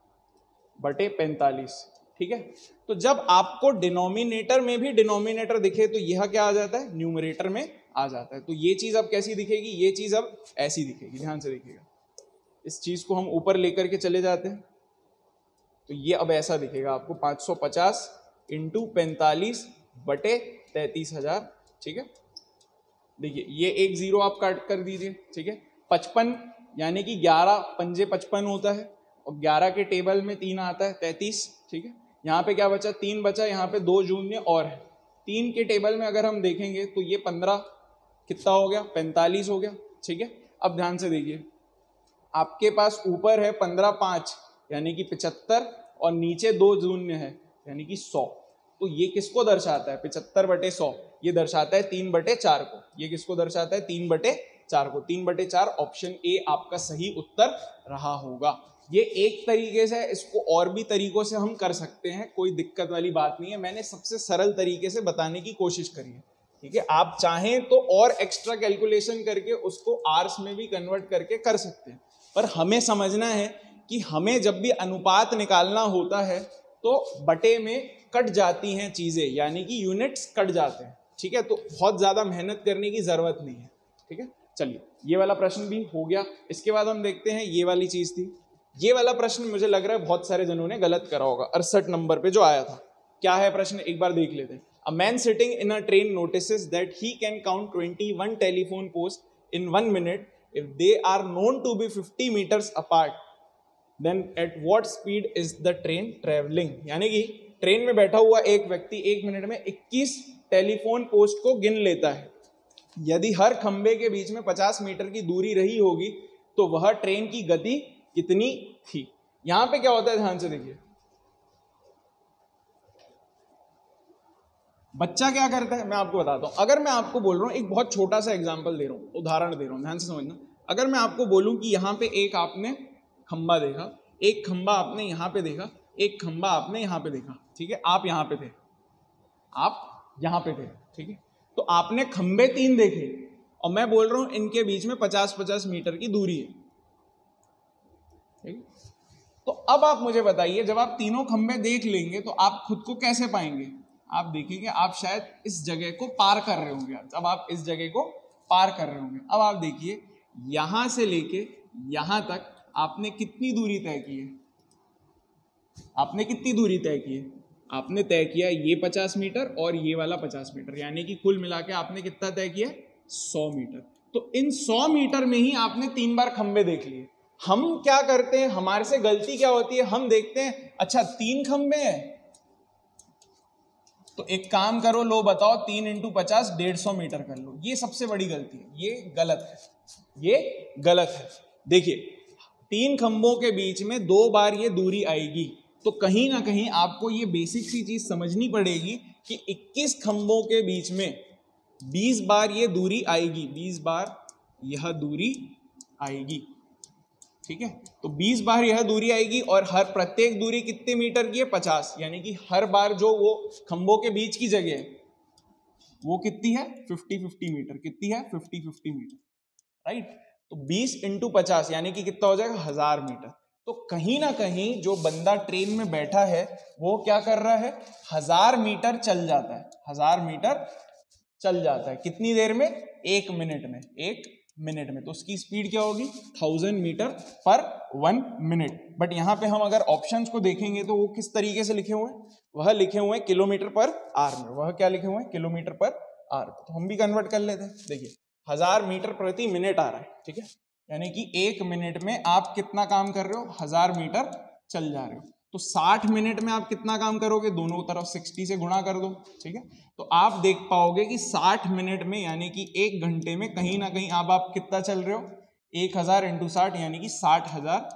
बटे पैंतालीस, ठीक है। तो जब आपको डिनोमिनेटर में भी डिनोमिनेटर दिखे तो यह क्या आ जाता है? न्यूमरेटर में आ जाता है। तो ये चीज अब कैसी दिखेगी? ये चीज अब ऐसी दिखेगी। ध्यान से देखिएगा, इस चीज को हम ऊपर लेकर के चले जाते हैं तो ये अब ऐसा दिखेगा आपको, पाँच सौ पचास इंटू पैंतालीस बटे तैंतीस हजार, ठीक है। देखिए ये एक जीरो आप काट कर दीजिए, ठीक है। पचपन यानी कि ग्यारह पंजे पचपन होता है, और ग्यारह के टेबल में तीन आता है तैंतीस, ठीक है। यहाँ पे क्या बचा? तीन बचा, यहाँ पे दो शून्य और है। तीन के टेबल में अगर हम देखेंगे तो ये पंद्रह कितना हो गया? पैंतालीस हो गया, ठीक है। अब ध्यान से देखिए, आपके पास ऊपर है पंद्रह पाँच यानी कि पिचहत्तर, और नीचे दो शून्य है यानी कि सौ। तो ये किसको दर्शाता है? पिचहत्तर बटे सौ, ये दर्शाता है तीन बटे चार को। ये किसको दर्शाता है? तीन बटे चार को। तीन बटे चार, ऑप्शन ए आपका सही उत्तर रहा होगा। ये एक तरीके से, इसको और भी तरीकों से हम कर सकते हैं, कोई दिक्कत वाली बात नहीं है। मैंने सबसे सरल तरीके से बताने की कोशिश करी है, ठीक है। आप चाहें तो और एक्स्ट्रा कैलकुलेशन करके उसको आर्स में भी कन्वर्ट करके कर सकते हैं, पर हमें समझना है कि हमें जब भी अनुपात निकालना होता है तो बटे में कट जाती हैं चीजें, यानी कि यूनिट्स कट जाते हैं, ठीक है। तो बहुत ज्यादा मेहनत करने की जरूरत नहीं है, ठीक है। चलिए, ये वाला प्रश्न भी हो गया। इसके बाद हम देखते हैं, ये वाली चीज थी। ये वाला प्रश्न मुझे लग रहा है बहुत सारे जनों ने गलत करा होगा, अड़सठ नंबर पे जो आया था। क्या है प्रश्न, एक बार देख लेते हैं। A man sitting in a train notices that he can count twenty one telephone post in one minute if they are known to be fifty metres apart, then at what speed is the train travelling. यानी कि train में बैठा हुआ एक व्यक्ति एक minute में इक्कीस टेलीफोन पोस्ट को गिन लेता है। यदि हर खंबे के बीच में पचास मीटर की दूरी रही होगी तो वह ट्रेन की गति कितनी थी। यहां पे क्या होता है, ध्यान से देखिए, बच्चा क्या करता है मैं आपको बताता हूं। अगर मैं आपको बोल रहा हूं, एक बहुत छोटा सा एग्जांपल दे रहा हूं, उदाहरण दे रहा हूं, ध्यान से समझना। अगर मैं आपको बोलूं कि यहां पे एक आपने खंबा देखा, एक खंबा आपने यहां पे देखा, एक खंबा आपने यहां पे देखा, ठीक है। आप यहां पे थे, आप यहां पे थे, ठीक है। तो आपने खंबे तीन देखे, और मैं बोल रहा हूं इनके बीच में पचास पचास मीटर की दूरी है, ठीक। तो अब आप मुझे बताइए, जब आप तीनों खंबे देख लेंगे तो आप खुद को कैसे पाएंगे? आप देखेंगे आप शायद इस जगह को पार कर रहे होंगे। अब आप इस जगह को पार कर रहे होंगे। अब आप देखिए, यहां से लेके यहां तक आपने कितनी दूरी तय की है? आपने कितनी दूरी तय की है? आपने तय किया ये पचास मीटर और ये वाला पचास मीटर, यानी कि कुल मिला के आपने कितना तय किया? सौ मीटर। तो इन सौ मीटर में ही आपने तीन बार खंबे देख लिए। हम क्या करते हैं, हमारे से गलती क्या होती है, हम देखते हैं अच्छा तीन खंबे हैं तो एक काम करो, लो बताओ, तीन इंटू पचास डेढ़ सौ मीटर कर लो। ये सबसे बड़ी गलती है, ये गलत है, ये गलत है। देखिए, तीन खंभों के बीच में दो बार ये दूरी आएगी, तो कहीं ना कहीं आपको ये बेसिक सी चीज समझनी पड़ेगी कि इक्कीस खंभों के बीच में बीस बार ये दूरी आएगी, बीस बार यह दूरी आएगी, ठीक है। तो बीस बार यह दूरी आएगी, और हर प्रत्येक दूरी कितने मीटर की है? पचास। यानी कि हर बार जो वो खंभों के बीच की जगह है वो कितनी है? Fifty fifty metre. कितनी है? Fifty fifty metre, right. तो बीस इंटू पचास यानी कि कितना हो जाएगा? हजार मीटर। तो कहीं ना कहीं जो बंदा ट्रेन में बैठा है वो क्या कर रहा है? हजार मीटर चल जाता है, हजार मीटर चल जाता है। कितनी देर में? एक मिनट में, एक मिनट में। तो उसकी स्पीड क्या होगी? थाउजेंड मीटर पर वन मिनट। बट यहाँ पे हम अगर ऑप्शंस को देखेंगे तो वो किस तरीके से लिखे हुए हैं? वह लिखे हुए हैं किलोमीटर पर आवर में। वह क्या लिखे हुए हैं? Kilometre per hour. तो हम भी कन्वर्ट कर लेते हैं। देखिए, हजार मीटर प्रति मिनट आ रहा है, ठीक है। यानी कि एक मिनट में आप कितना काम कर रहे हो? हजार मीटर चल जा रहे हो। तो साठ मिनट में आप कितना काम करोगे, दोनों तरफ साठ से गुणा कर दो, ठीक है। तो आप देख पाओगे कि साठ मिनट में यानी कि एक घंटे में कहीं ना कहीं अब आप कितना चल रहे हो, एक हजार इंटू साठ यानी कि साठ हजार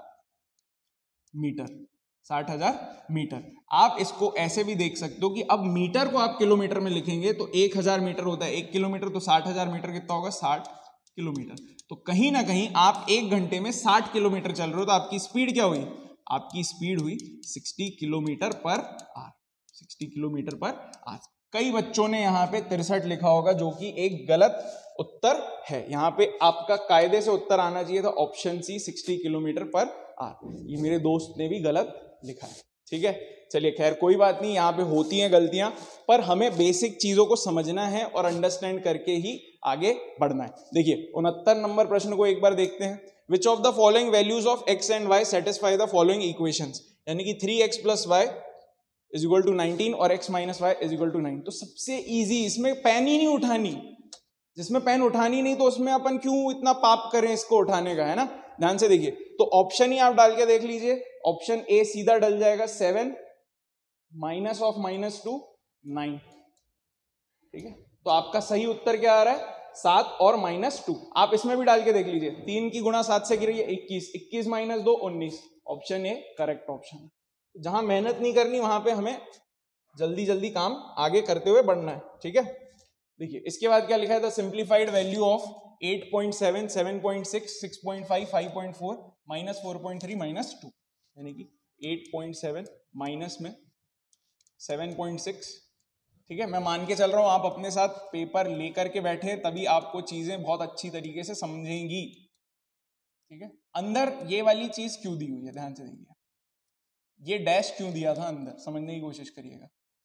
मीटर, साठ हजार मीटर। आप इसको ऐसे भी देख सकते हो कि अब मीटर को आप किलोमीटर में लिखेंगे तो एक हजार मीटर होता है एक किलोमीटर, तो साठ हजार मीटर कितना होगा, साठ किलोमीटर। तो कहीं ना कहीं आप एक घंटे में साठ किलोमीटर चल रहे हो, तो आपकी स्पीड क्या हुई, आपकी स्पीड हुई साठ किलोमीटर पर आवर, साठ किलोमीटर पर आवर। कई बच्चों ने यहाँ पे तिरसठ लिखा होगा जो कि एक गलत उत्तर है। यहाँ पे आपका कायदे से उत्तर आना चाहिए था ऑप्शन सी साठ किलोमीटर पर आवर। ये मेरे दोस्त ने भी गलत लिखा है, ठीक है। चलिए खैर कोई बात नहीं, यहाँ पे होती हैं गलतियां, पर हमें बेसिक चीजों को समझना है और अंडरस्टैंड करके ही आगे बढ़ना है। देखिए उनहत्तर नंबर प्रश्न को एक बार देखते हैं। Which of the following values of x and y satisfy the following equations? यानी कि three x plus y is equal to nineteen और x minus y is equal to nine. तो सबसे इजी, इसमें पेन ही नहीं उठानी, जिसमें पेन उठानी नहीं तो उसमें अपन क्यों इतना पाप करें इसको उठाने का, है ना। ध्यान से देखिए, तो ऑप्शन ही आप डाल के देख लीजिए। ऑप्शन ए सीधा डल जाएगा seven minus of minus two nine, ठीक है। तो आपका सही उत्तर क्या आ रहा है, सात और माइनस टू। आप इसमें भी डाल के देख लीजिए, तीन की गुणा सात से की रही है इक्कीस, इक्कीस माइनस दो उन्नीस। ऑप्शन ए करेक्ट ऑप्शन है। जहां मेहनत नहीं करनी वहां पे हमें जल्दी जल्दी काम आगे करते हुए बढ़ना है, ठीक है। देखिए इसके बाद क्या लिखा है, the simplified value of eight point seven, seven point six, six point five, five point four, minus four point three, minus two. यानी कि एट पॉइंट सेवन माइनस में सेवन पॉइंट सिक्स, ठीक है। मैं मान के चल रहा हूं आप अपने साथ पेपर लेकर के बैठे, तभी आपको चीजें बहुत अच्छी तरीके से समझेंगी, ठीक है। अंदर ये वाली चीज क्यों दी हुई है, ध्यान से देखिए, ये डैश क्यों दिया था अंदर, समझने की कोशिश करिएगा।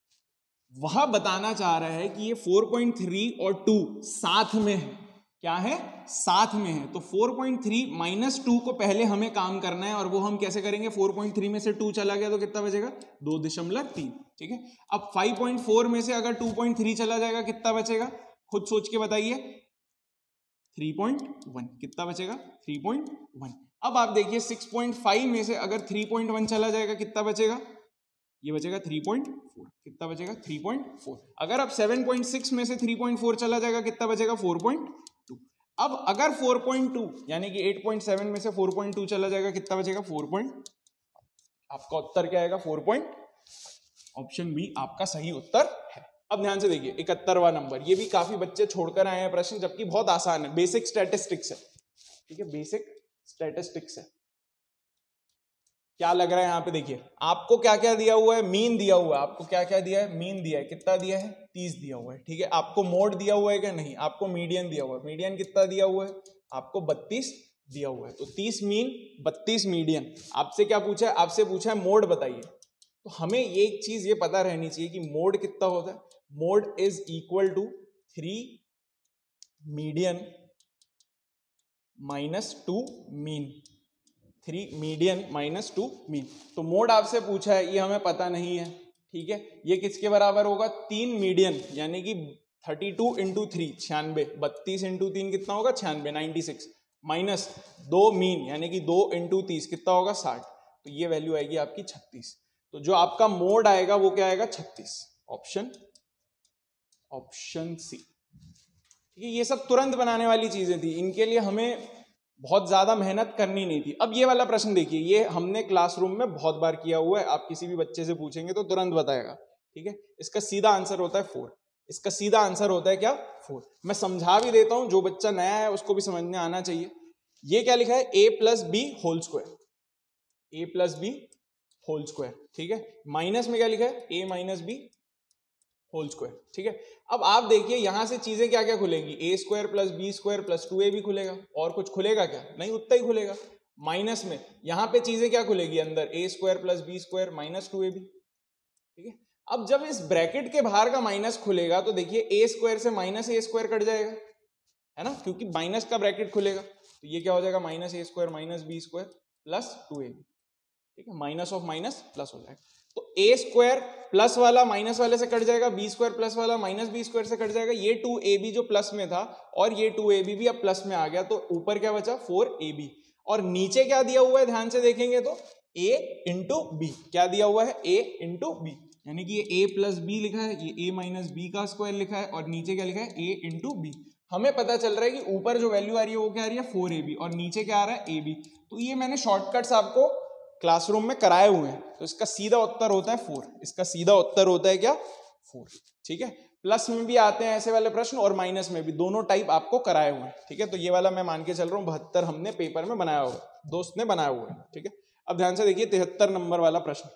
वह बताना चाह रहा है कि ये फोर पॉइंट थ्री और टू साथ में है, क्या है, साथ में है। तो four point three minus two को पहले हमें काम करना है, और वो हम कैसे करेंगे, फोर पॉइंट थ्री में से टू चला गया तो कितना बचेगा, दो दशमलव तीन, ठीक है। अब फाइव पॉइंट फोर में से अगर टू पॉइंट थ्री चला जाएगा कितना बचेगा, खुद सोच के बताइए, थ्री पॉइंट वन। कितना बचेगा, थ्री पॉइंट वन। अब आप देखिए सिक्स पॉइंट फाइव में से अगर थ्री पॉइंट वन चला जाएगा कितना बचेगा, ये बचेगा थ्री पॉइंट फोर। कितना बचेगा, थ्री पॉइंट फोर। अगर अब सेवन पॉइंट सिक्स में से थ्री पॉइंट फोर चला जाएगा कितना बचेगा, फोर पॉइंट टू। अब अगर फोर पॉइंट टू यानी कि एट पॉइंट सेवन में से फोर पॉइंट टू चला जाएगा कितना बचेगा, फोर पॉइंट। आपका उत्तर क्या आएगा, फोर पॉइंट। ऑप्शन बी आपका सही उत्तर है। अब ध्यान से देखिए इकहत्तरवां नंबर, ये भी काफी बच्चे छोड़कर आए हैं प्रश्न, जबकि बहुत आसान है, बेसिक स्टैटिस्टिक्स है, ठीक है, बेसिक स्टैटिस्टिक्स है। क्या लग रहा है यहाँ पे, देखिए आपको क्या क्या दिया हुआ है, मीन दिया हुआ है, आपको क्या क्या दिया है, मीन दिया है, कितना दिया है, तीस दिया हुआ है, ठीक है। आपको मोड दिया हुआ है क्या, नहीं। आपको मीडियन दिया हुआ है, मीडियन कितना दिया हुआ है, आपको बत्तीस दिया हुआ है। तो तीस मीन, बत्तीस मीडियन। आपसे क्या पूछा है, आपसे पूछा है मोड बताइए। तो हमें ये एक चीज ये पता रहनी चाहिए कि मोड कितना होता है, mode is equal to three median minus two mean, three median minus two mean. तो मोड आपसे पूछा है, ये हमें पता नहीं है, ठीक है। ये किसके बराबर होगा, तीन मीडियन यानी कि थर्टी टू इंटू थ्री, छियानवे, बत्तीस इंटू तीन कितना होगा, छियानवे, नाइन्टी सिक्स, माइनस दो मीन यानी कि दो इंटू तीस कितना होगा, साठ। तो ये वैल्यू आएगी आपकी छत्तीस। तो जो आपका मोड आएगा वो क्या आएगा, छत्तीस। ऑप्शन ऑप्शन सी, ठीक है। ये सब तुरंत बनाने वाली चीजें थी, इनके लिए हमें बहुत ज्यादा मेहनत करनी नहीं थी। अब ये वाला प्रश्न देखिए, ये हमने क्लासरूम में बहुत बार किया हुआ है, आप किसी भी बच्चे से पूछेंगे तो तुरंत बताएगा, ठीक है। इसका सीधा आंसर होता है फोर, इसका सीधा आंसर होता है क्या, फोर। मैं समझा भी देता हूं, जो बच्चा नया है उसको भी समझ में आना चाहिए। ये क्या लिखा है, a plus b whole square, a plus b whole square, ठीक है। माइनस में क्या लिखा है, a minus b whole square, ठीक है। अब आप देखिए यहां से चीजें क्या क्या खुलेंगी, a square plus b square plus two a भी खुलेगा, और कुछ खुलेगा क्या, नहीं, उतना ही खुलेगा। माइनस में यहां पे चीजें क्या खुलेगी अंदर, a square plus b square minus two A B, ठीक है। अब जब इस ब्रैकेट के बाहर का माइनस खुलेगा तो देखिए ए स्क्वायर से माइनस ए स्क्वायर कट जाएगा, है ना, क्योंकि माइनस का ब्रैकेट खुलेगा। तो ये क्या हो जाएगा, minus A square minus B square plus two A B, ठीक है। माइनस ऑफ माइनस प्लस हो जाएगा। तो ए स्क्वायर प्लस वाला माइनस वाले से कट जाएगा, बी स्क्वायर प्लस वाला माइनस बी स्क्वायर से कट जाएगा। ये टू ए बी जो प्लस में था और ये टू ए बी भी अब प्लस में आ गया, तो ऊपर क्या बचा, फोर ए बी। और नीचे क्या दिया हुआ है, ध्यान से देखेंगे तो ए इंटू बी, क्या दिया हुआ है, ए इंटू बी, यानी कि ये a प्लस बी लिखा है, ये a माइनस बी का स्क्वायर लिखा है, और नीचे क्या लिखा है, a इंटू बी। हमें पता चल रहा है कि ऊपर जो वैल्यू आ रही है वो क्या आ रही है, फोर ए बी, और नीचे क्या आ रहा है, ए बी। तो ये मैंने शॉर्टकट्स आपको क्लासरूम में कराए हुए हैं, तो इसका सीधा उत्तर होता है फोर, इसका सीधा उत्तर होता है क्या, फोर। ठीक है, प्लस में भी आते हैं ऐसे वाले प्रश्न और माइनस में भी, दोनों टाइप आपको कराए हुए हैं। ठीक है, तो ये वाला मैं मान के चल रहा हूँ बहत्तर हमने पेपर में बनाया हुआ, दोस्त ने बनाया हुआ है। ठीक है, अब ध्यान से देखिए तिहत्तर नंबर वाला प्रश्न।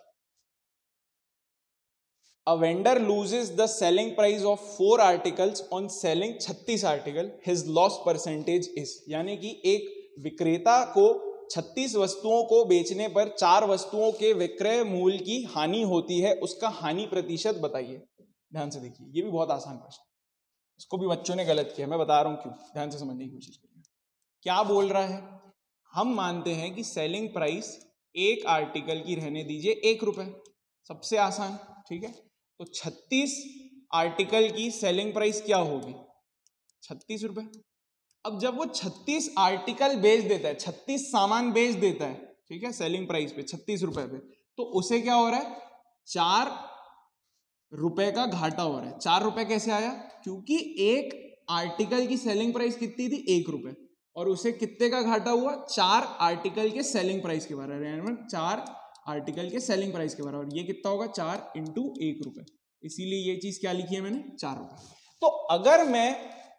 A vendor loses the selling price of four articles on selling छत्तीस article. His loss percentage is, यानी कि एक विक्रेता को छत्तीस वस्तुओं को बेचने पर चार वस्तुओं के विक्रय मूल्य की हानि होती है, उसका हानि प्रतिशत बताइए। ध्यान से देखिए, ये भी बहुत आसान प्रश्न, इसको भी बच्चों ने गलत किया, मैं बता रहा हूं क्यों, ध्यान से समझने की कोशिश करिए। क्या बोल रहा है, हम मानते हैं कि सेलिंग प्राइस एक आर्टिकल की रहने दीजिए एक रुपए, सबसे आसान। ठीक है, तो छत्तीस आर्टिकल की सेलिंग प्राइस क्या होगी, छत्तीस रुपए। अब जब वो छत्तीस आर्टिकल बेच देता है, छत्तीस सामान बेच देता है, ठीक है, सेलिंग प्राइस पे छत्तीस रुपए पे, तो उसे क्या हो रहा है, चार रुपए का घाटा हो रहा है। चार रुपए कैसे आया, क्योंकि एक आर्टिकल की सेलिंग प्राइस कितनी थी, एक रुपए, और उसे कितने का घाटा हुआ, चार आर्टिकल के सेलिंग प्राइस के बराबर, चार आर्टिकल के सेलिंग प्राइस के बराबर। ये कितना होगा, चार इंटू एक रुपए, इसीलिए ये चीज क्या लिखी है मैंने, चार रुपए। तो अगर मैं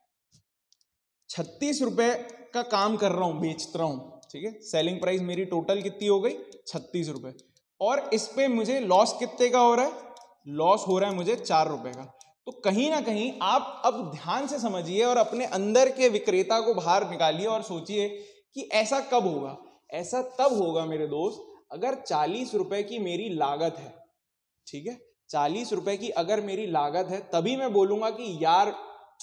छत्तीस रुपए का काम कर रहा हूं, बेच रहा हूं, ठीक है, सेलिंग प्राइस मेरी टोटल कितनी हो गई, छत्तीस रुपए, और इस पे मुझे लॉस कितने का हो रहा है, लॉस हो रहा है मुझे चार रुपए का। तो कहीं ना कहीं आप अब ध्यान से समझिए और अपने अंदर के विक्रेता को बाहर निकालिए और सोचिए कि ऐसा कब होगा। ऐसा तब होगा मेरे दोस्त, अगर चालीस रुपए की मेरी लागत है, ठीक है, चालीस रुपए की अगर मेरी लागत है, तभी मैं बोलूंगा कि यार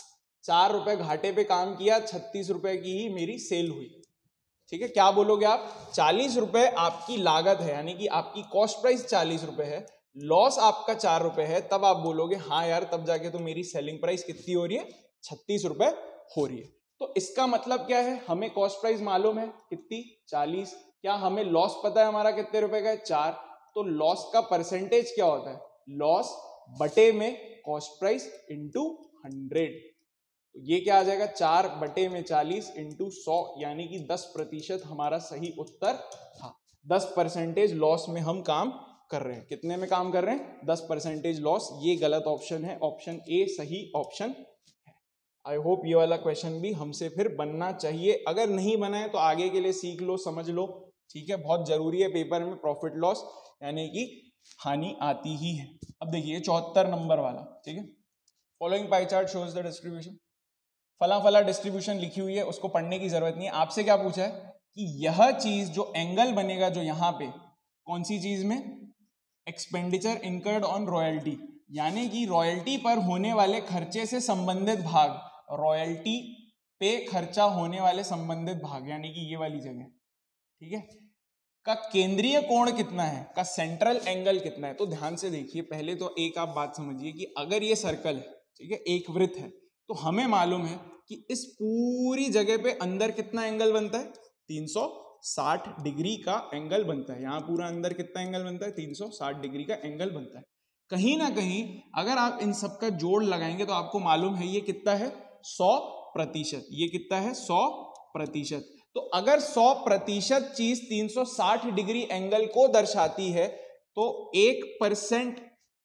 चार रुपए घाटे पे काम किया, छत्तीस रुपए की ही मेरी सेल हुई। ठीक है, क्या बोलोगे आप, चालीस रुपए आपकी लागत है, यानी कि आपकी कॉस्ट प्राइस चालीस रुपए है, लॉस आपका चार रुपए है, तब आप बोलोगे हाँ यार, तब जाके तो मेरी सेलिंग प्राइस कितनी हो रही है, छत्तीस रुपए हो रही है। तो इसका मतलब क्या है, हमें कॉस्ट प्राइस मालूम है कितनी, चालीस, क्या हमें लॉस पता है हमारा कितने रुपए का है, चार, तो लॉस का परसेंटेज क्या होता है, लॉस बटे में कॉस्ट प्राइस इंटू हंड्रेड। तो ये क्या आ जाएगा, चार बटे में चालीस इंटू सौ, यानी कि दस प्रतिशत हमारा सही उत्तर था। दस परसेंटेज लॉस में हम काम कर रहे हैं, कितने में काम कर रहे हैं, दस परसेंटेज लॉस। ये गलत ऑप्शन है, ऑप्शन ए सही ऑप्शन है। आई होप ये वाला क्वेश्चन भी हमसे फिर बनना चाहिए, अगर नहीं बना है तो आगे के लिए सीख लो, समझ लो। ठीक है, बहुत जरूरी है पेपर में प्रॉफिट लॉस, यानी कि हानि आती ही है। अब देखिए चौहत्तर नंबर वाला, ठीक है, following pie chart shows the distribution, फला फला डिस्ट्रीब्यूशन लिखी हुई है, उसको पढ़ने की जरूरत नहीं है। आपसे क्या पूछा है कि यह चीज जो एंगल बनेगा जो यहाँ पे, कौन सी चीज में, एक्सपेंडिचर इनकर्ड ऑन रॉयल्टी, यानी कि रॉयल्टी पर होने वाले खर्चे से संबंधित भाग, रॉयल्टी पे खर्चा होने वाले संबंधित भाग, यानी कि ये वाली जगह, ठीक है, का केंद्रीय कोण कितना है, का सेंट्रल एंगल कितना है। तो ध्यान से देखिए, पहले तो एक आप बात समझिए कि अगर ये सर्कल है, ठीक है, एक वृत्त है, तो हमें मालूम है कि इस पूरी जगह पे अंदर कितना एंगल बनता है, तीन सौ साठ डिग्री का एंगल बनता है। यहाँ पूरा अंदर कितना एंगल बनता है, तीन सौ साठ डिग्री का एंगल बनता है। कहीं ना कहीं अगर आप इन सब का जोड़ लगाएंगे तो आपको मालूम है ये कितना है, सौ प्रतिशत, ये कितना है, सौ प्रतिशत। तो अगर सौ प्रतिशत चीज तीन सौ साठ डिग्री एंगल को दर्शाती है, तो एक परसेंट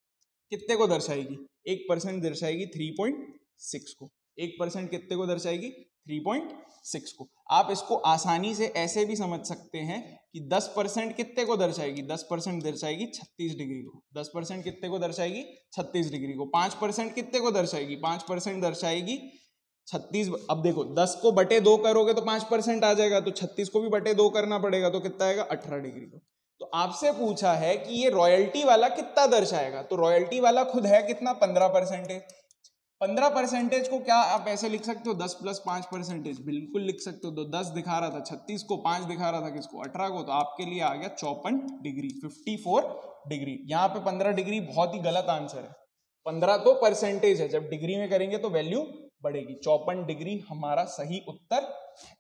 कितने को दर्शाएगी, एक परसेंट दर्शाएगी थ्री पॉइंट सिक्स को, एक परसेंट कितने को दर्शाएगी, थ्री पॉइंट सिक्स को। आप इसको आसानी से ऐसे भी समझ सकते हैं कि दस परसेंट कितने को दर्शाएगी, दस परसेंट दर्शाएगी छत्तीस डिग्री को, दस परसेंट कितने को दर्शाएगी, छत्तीस डिग्री को। पाँच परसेंट कितने को दर्शाएगी, पाँच परसेंट दर्शाएगी छत्तीस। अब देखो दस को बटे दो करोगे तो पाँच परसेंट आ जाएगा, तो छत्तीस को भी बटे दो करना पड़ेगा, तो कितना आएगा, अठारह डिग्री को। तो आपसे पूछा है कि ये रॉयल्टी वाला कितना दर्शाएगा, तो रॉयल्टी वाला खुद है कितना, पंद्रह परसेंटेज। पंद्रह परसेंटेज को क्या आप ऐसे लिख सकते हो, दस प्लस पांच परसेंटेज, बिल्कुल लिख सकते हो। तो दस दिखा रहा था छत्तीस को, पांच दिखा रहा था किसको, अठारह को, तो आपके लिए आ गया चौपन डिग्री, फिफ्टी फोर डिग्री। यहाँ पे पंद्रह डिग्री बहुत ही गलत आंसर है, पंद्रह तो परसेंटेज है, जब डिग्री में करेंगे तो वैल्यू बढ़ेगी। चौपन डिग्री हमारा सही उत्तर है,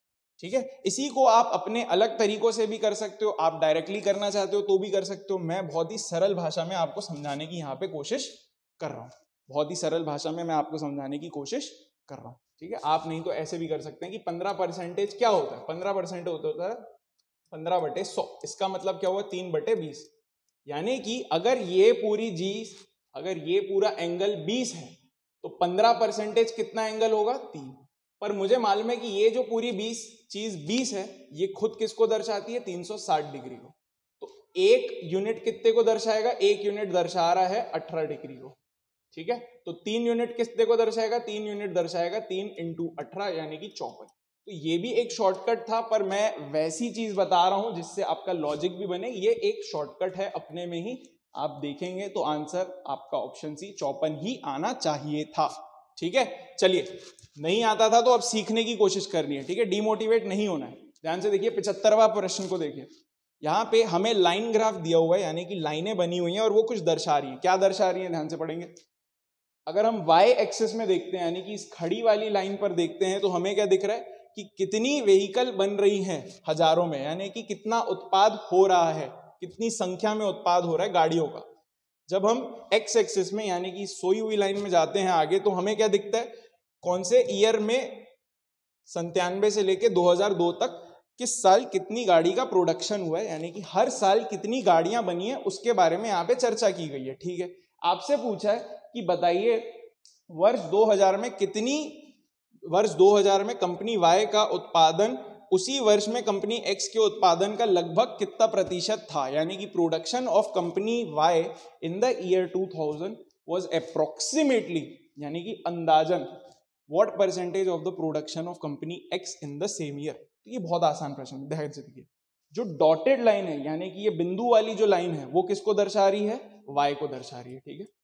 ठीक है। इसी को आप अपने अलग तरीकों से भी कर सकते हो, आप डायरेक्टली करना चाहते हो तो भी कर सकते हो। मैं बहुत ही सरल भाषा में आपको समझाने की यहाँ पे कोशिश कर रहा हूँ, बहुत ही सरल भाषा में मैं आपको समझाने की कोशिश कर रहा हूँ, ठीक है। आप नहीं तो ऐसे भी कर सकते हैं कि पंद्रह परसेंटेज क्या होता है, पंद्रह परसेंट होता है पंद्रह बटे सौ, इसका मतलब क्या हुआ तीन बटे बीस, यानी कि अगर ये पूरी जी अगर ये पूरा एंगल बीस है तो पंद्रह परसेंटेज कितना एंगल होगा, तीन। पर मुझे मालूम है कि ये जो पूरी बीस चीज बीस है ये खुद किसको दर्शाती है, तीन सौ साठ डिग्री को। तो एक यूनिट कितने को दर्शाएगा, एक यूनिट दर्शा रहा है अठारह डिग्री को, ठीक है। तो तीन यूनिट कितने को दर्शाएगा, तीन यूनिट दर्शाएगा तीन इंटू अठारह यानी कि चौपन। तो ये भी एक शॉर्टकट था, पर मैं वैसी चीज बता रहा हूं जिससे आपका लॉजिक भी बने। ये एक शॉर्टकट है अपने में ही, आप देखेंगे तो आंसर आपका ऑप्शन सी चौपन ही आना चाहिए था, ठीक है। चलिए, नहीं आता था तो अब सीखने की कोशिश करनी है, ठीक है, डिमोटिवेट नहीं होना है। ध्यान से देखिए पचहत्तरवां प्रश्न को देखिए, यहाँ पे हमें लाइन ग्राफ दिया हुआ है, यानी कि लाइनें बनी हुई हैं और वो कुछ दर्शा रही है। क्या दर्शा रही है, ध्यान से पढ़ेंगे। अगर हम वाई एक्सिस में देखते हैं, यानी कि इस खड़ी वाली लाइन पर देखते हैं, तो हमें क्या दिख रहा है कि कितनी व्हीकल बन रही हैं हजारों में, यानी कि कितना उत्पाद हो रहा है, कितनी संख्या में उत्पाद हो रहा है गाड़ियों का। जब हम एक्स एक्सिस में यानी कि सोई हुई लाइन में जाते हैं आगे, तो हमें क्या दिखता है, कौन से ईयर में संतानवे से लेके दो हज़ार दो तक किस साल कितनी गाड़ी का प्रोडक्शन हुआ है, यानी कि हर साल कितनी गाड़ियां बनी है उसके बारे में यहाँ पे चर्चा की गई है, ठीक है। आपसे पूछा है कि बताइए वर्ष दो हज़ार में कितनी वर्ष दो हज़ार में कंपनी वाई का उत्पादन उसी वर्ष में कंपनी एक्स के उत्पादन का लगभग कितना प्रतिशत था, यानी कि production of company Y in the year two thousand was approximately, यानी कि अंदाजन what percentage of the production of company X in the same year. तो ये बहुत आसान प्रश्न है, ध्यान से देखिए। जो डॉटेड लाइन है, यानी कि ये बिंदु वाली जो लाइन है, वो किसको दर्शा रही है, वाई को दर्शा रही है, ठीक है।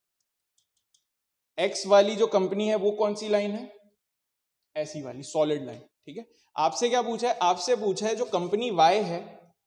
एक्स वाली जो कंपनी है वो कौन सी लाइन है, ऐसी वाली सॉलिड लाइन, ठीक है। आपसे क्या पूछा है, आपसे पूछा है जो कंपनी वाई है,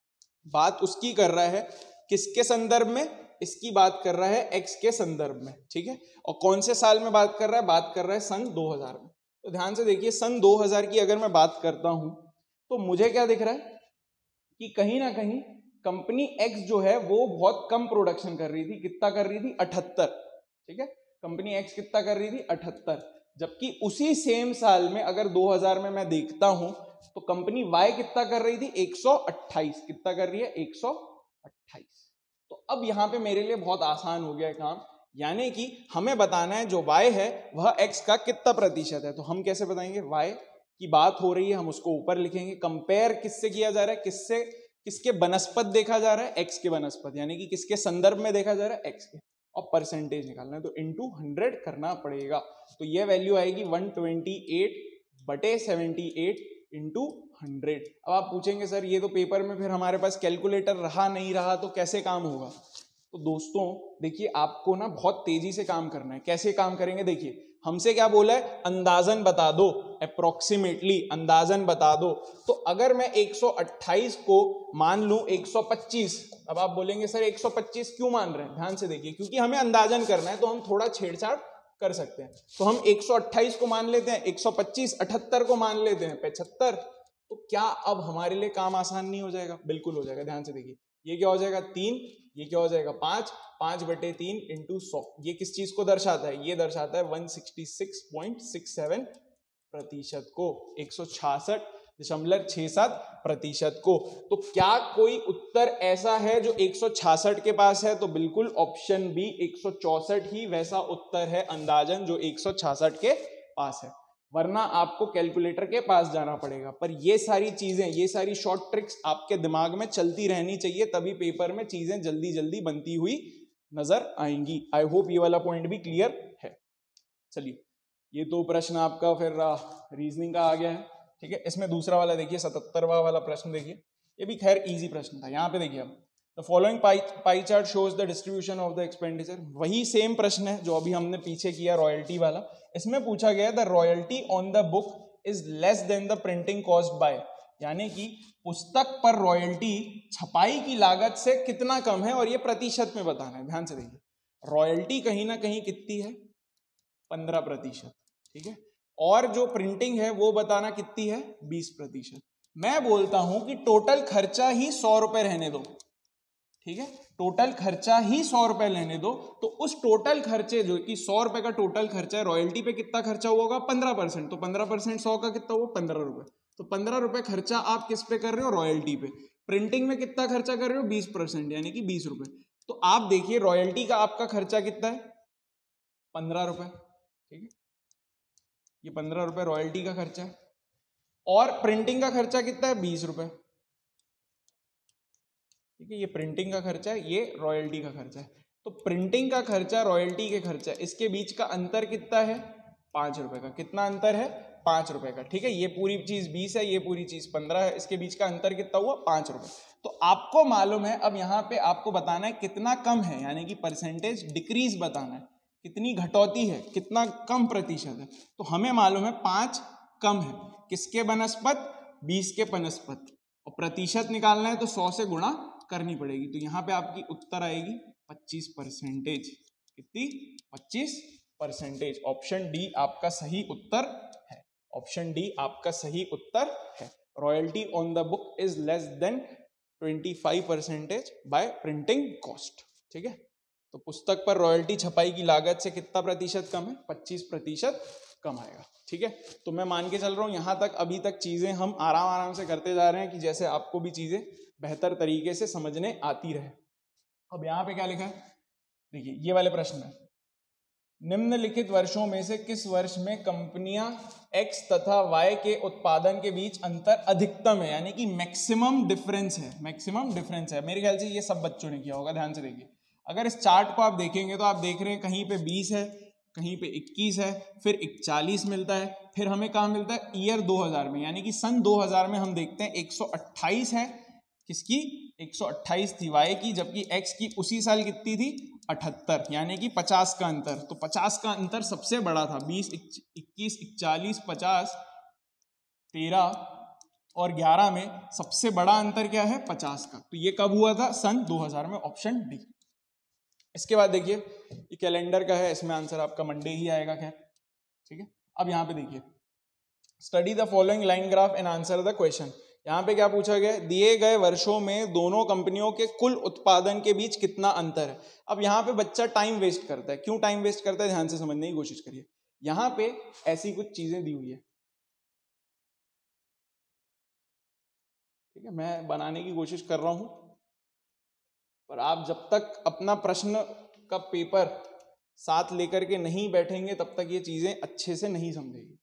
बात उसकी कर रहा है किसके संदर्भ में, इसकी बात कर रहा है एक्स के संदर्भ में, ठीक है। और कौन से साल में बात कर रहा है, बात कर रहा है सन दो हज़ार में। तो ध्यान से देखिए, सन दो हज़ार की अगर मैं बात करता हूं तो मुझे क्या दिख रहा है कि कहीं ना कहीं कंपनी एक्स जो है वो बहुत कम प्रोडक्शन कर रही थी। कितना कर रही थी, अठहत्तर, ठीक है। कंपनी एक्स कितना कर रही थी, अठहत्तर। जबकि उसी सेम साल में अगर दो हज़ार में मैं देखता हूं तो कंपनी वाई कितना कर रही थी, एक सौ अट्ठाईस। कितना कर रही है, एक सौ अट्ठाईस। तो अब यहां पे मेरे लिए बहुत आसान हो गया है काम, यानी कि हमें बताना है जो वाई है वह एक्स का कितना प्रतिशत है। तो हम कैसे बताएंगे, वाई की बात हो रही है, हम उसको ऊपर लिखेंगे। कंपेयर किससे किया जा रहा है, किससे, किसके बनस्पत देखा जा रहा है, एक्स के बनस्पत, यानी कि किसके संदर्भ में देखा जा रहा है, एक्स के। और परसेंटेज निकालना है तो इनटू हंड्रेड करना पड़ेगा। तो ये वैल्यू आएगी वन ट्वेंटी एट बटे सेवेंटी एट इंटू हंड्रेड। अब आप पूछेंगे सर ये तो पेपर में फिर हमारे पास कैलकुलेटर रहा नहीं रहा तो कैसे काम होगा। तो दोस्तों देखिए, आपको ना बहुत तेजी से काम करना है। कैसे काम करेंगे, देखिए हमसे क्या बोला है, अंदाजन बता दो, अप्रोक्सीमेटली अंदाजन बता दो। तो अगर मैं एक सौ अट्ठाईस को मान लूं एक सौ पच्चीस, अब आप बोलेंगे सर एक सौ पच्चीस क्यों मान रहे हैं, ध्यान से देखिए, क्योंकि हमें अंदाजन करना है तो हम थोड़ा छेड़छाड़ कर सकते हैं। तो हम एक सौ अट्ठाईस को मान लेते हैं, एक सौ पच्चीस अठहत्तर को मान लेते हैं पचहत्तर। तो क्या अब हमारे लिए काम आसान नहीं हो जाएगा, बिल्कुल हो जाएगा। ध्यान से देखिए, ये क्या हो जाएगा, तीन, ये क्या हो जाएगा, पांच, पांच बटे तीन इंटू सौ। ये किस चीज को दर्शाता है, ये दर्शाता है one sixty six point six seven प्रतिशत को, एक सौ छियासठ दशमलव छह सात प्रतिशत को। तो क्या कोई उत्तर ऐसा है जो एक सौ छियासठ के पास है, तो बिल्कुल ऑप्शन बी एक सौ चौसठ ही वैसा उत्तर है अंदाजन जो एक सौ छियासठ के पास है, वरना आपको कैलकुलेटर के पास जाना पड़ेगा। पर ये सारी चीजें, ये सारी शॉर्ट ट्रिक्स आपके दिमाग में चलती रहनी चाहिए, तभी पेपर में चीजें जल्दी जल्दी बनती हुई नजर आएंगी। आई होप ये वाला पॉइंट भी क्लियर है। चलिए, ये तो प्रश्न आपका फिर रीजनिंग का आ गया है, ठीक है। इसमें दूसरा वाला देखिए, सतहत्तरवा वाला प्रश्न देखिए, ये भी खैर इजी प्रश्न था। यहाँ पे देखिए, अब the following pie chart shows the distribution of the expenditure. वही सेम प्रश्न है जो अभी हमने पीछे किया रॉयल्टी वाला। इसमें पूछा गया the royalty on the book is less than the printing cost by, यानी कि पुस्तक पर रॉयल्टी छपाई की लागत से कितना कम है और ये प्रतिशत में बताना है। ध्यान से देखिए, रॉयल्टी कहीं ना कहीं कितनी है, पंद्रह प्रतिशत, ठीक है। और जो प्रिंटिंग है वो बताना कितनी है, बीस प्रतिशत। मैं बोलता हूं कि टोटल खर्चा ही सौ रुपए रहने दो, ठीक है, टोटल खर्चा ही सौ रुपए लेने दो, तो उस टोटल खर्चे जो कि सौ रुपए का टोटल खर्चा है, रॉयल्टी पे कितना खर्चा हुआ होगा, पंद्रह परसेंट, तो पंद्रह परसेंट सौ का कितना हुआ, पंद्रह रुपए, तो पंद्रह रुपए खर्चा आप किस पे कर रहे हो, रॉयल्टी पे। प्रिंटिंग में कितना खर्चा कर रहे हो, बीस परसेंट यानी कि बीस रुपए, तो आप देखिए रॉयल्टी का आपका खर्चा कितना है, पंद्रह रुपए, ठीक है, ये पंद्रह रुपए रॉयल्टी का खर्चा है, और प्रिंटिंग का खर्चा कितना है, बीस रुपए, ठीक है, ये प्रिंटिंग का खर्चा है, ये रॉयल्टी का खर्चा है। तो प्रिंटिंग का खर्चा, रॉयल्टी के खर्चा, इसके बीच का अंतर कितना है, पांच रुपए का, कितना अंतर है, पांच रुपए का, ठीक है, ये पूरी चीज बीस है, ये पूरी चीज पंद्रह है, इसके बीच का अंतर कितना हुआ, पांच रुपए। तो आपको मालूम है, अब यहाँ पे आपको बताना है कितना कम है, यानी कि परसेंटेज डिक्रीज बताना है, कितनी घटौती है, कितना कम प्रतिशत है। तो हमें मालूम है पांच कम है, किसके बनस्पत, बीस के बनस्पत, और प्रतिशत निकालना है तो सौ से गुणा करनी पड़ेगी, तो यहाँ पे आपकी उत्तर आएगी पच्चीस परसेंटेज, कितनी, पच्चीस परसेंटेज। ऑप्शन डी आपका सही उत्तर है, ऑप्शन डी आपका सही उत्तर है। Royalty on the book is less than twenty five percentage by printing cost, ठीक है। तो पुस्तक पर रॉयल्टी छपाई की लागत से कितना प्रतिशत कम है, पच्चीस प्रतिशत कम आएगा, ठीक है। तो मैं मान के चल रहा हूं यहां तक, अभी तक चीजें हम आराम आराम से करते जा रहे हैं कि जैसे आपको भी चीजें बेहतर तरीके से समझने आती रहे। अब यहाँ पे क्या लिखा है, देखिए ये वाले प्रश्न में, निम्नलिखित वर्षों में से किस वर्ष में कंपनियां एक्स तथा वाई के उत्पादन के बीच अंतर अधिकतम है, यानी कि मैक्सिमम डिफरेंस है, मैक्सिमम डिफरेंस है। मेरे ख्याल से ये सब बच्चों ने किया होगा, ध्यान से देखिए। अगर इस चार्ट को आप देखेंगे तो आप देख रहे हैं कहीं पे बीस है, कहीं पे इक्कीस है, फिर इकतालीस मिलता है, फिर हमें कहाँ मिलता है, ईयर दो हज़ार में, यानी कि सन दो हज़ार में हम देखते हैं एक सौ अट्ठाईस है, किसकी, एक सौ अट्ठाईस थी वाई की, जबकि एक्स की उसी साल कितनी थी, अठहत्तर, यानी कि पचास का अंतर। तो पचास का अंतर सबसे बड़ा था, बीस, इक्कीस, इकतालीस, पचास, तेरह और ग्यारह में सबसे बड़ा अंतर क्या है, पचास का। तो ये कब हुआ था, सन दो हज़ार में, ऑप्शन डी। इसके बाद देखिए ये कैलेंडर का है, इसमें आंसर आपका मंडे ही आएगा, खैर, ठीक है। अब यहाँ पे देखिए, study the following line graph and answer the question. यहाँ पे क्या पूछा गया, दिए गए वर्षों में दोनों कंपनियों के कुल उत्पादन के बीच कितना अंतर है। अब यहाँ पे बच्चा टाइम वेस्ट करता है, क्यों टाइम वेस्ट करता है, ध्यान से समझने की कोशिश करिए। यहाँ पे ऐसी कुछ चीजें दी हुई है, ठीक है, मैं बनाने की कोशिश कर रहा हूं, पर आप जब तक अपना प्रश्न का पेपर साथ लेकर के नहीं बैठेंगे तब तक ये चीजें अच्छे से नहीं समझेगी।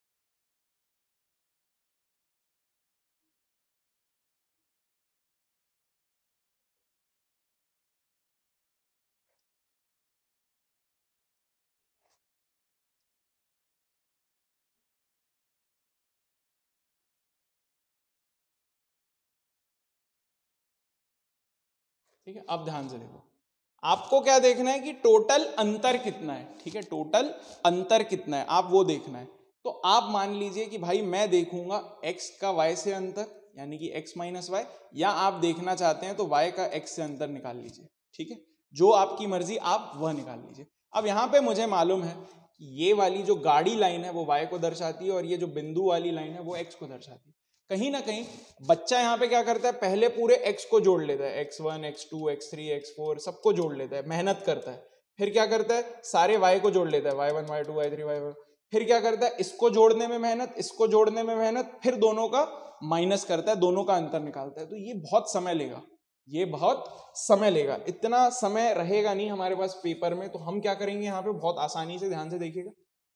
ठीक है, अब ध्यान से देखो, आपको क्या देखना है कि टोटल अंतर कितना है, ठीक है, टोटल अंतर कितना है आप वो देखना है। तो आप मान लीजिए कि भाई मैं देखूंगा x का y से अंतर, यानी कि x माइनस वाई, या आप देखना चाहते हैं तो y का x से अंतर निकाल लीजिए, ठीक है, जो आपकी मर्जी आप वह निकाल लीजिए। अब यहाँ पे मुझे मालूम है कि ये वाली जो गाड़ी लाइन है वो y को दर्शाती है, और ये जो बिंदु वाली लाइन है वो x को दर्शाती है। कहीं ना कहीं बच्चा यहाँ पे क्या करता है, पहले पूरे x को जोड़ लेता है, X one, X two, X three, X four, सबको जोड़ लेता है, मेहनत करता है। फिर क्या करता है, सारे y को जोड़ लेता है, Y one, Y two, Y three, Y four. फिर क्या करता है, इसको जोड़ने में मेहनत, इसको जोड़ने में मेहनत, फिर दोनों का माइनस करता है, दोनों का अंतर निकालता है। तो ये बहुत समय लेगा, ये बहुत समय लेगा, इतना समय रहेगा नहीं हमारे पास पेपर में। तो हम क्या करेंगे यहाँ पे, बहुत आसानी से, ध्यान से देखिएगा,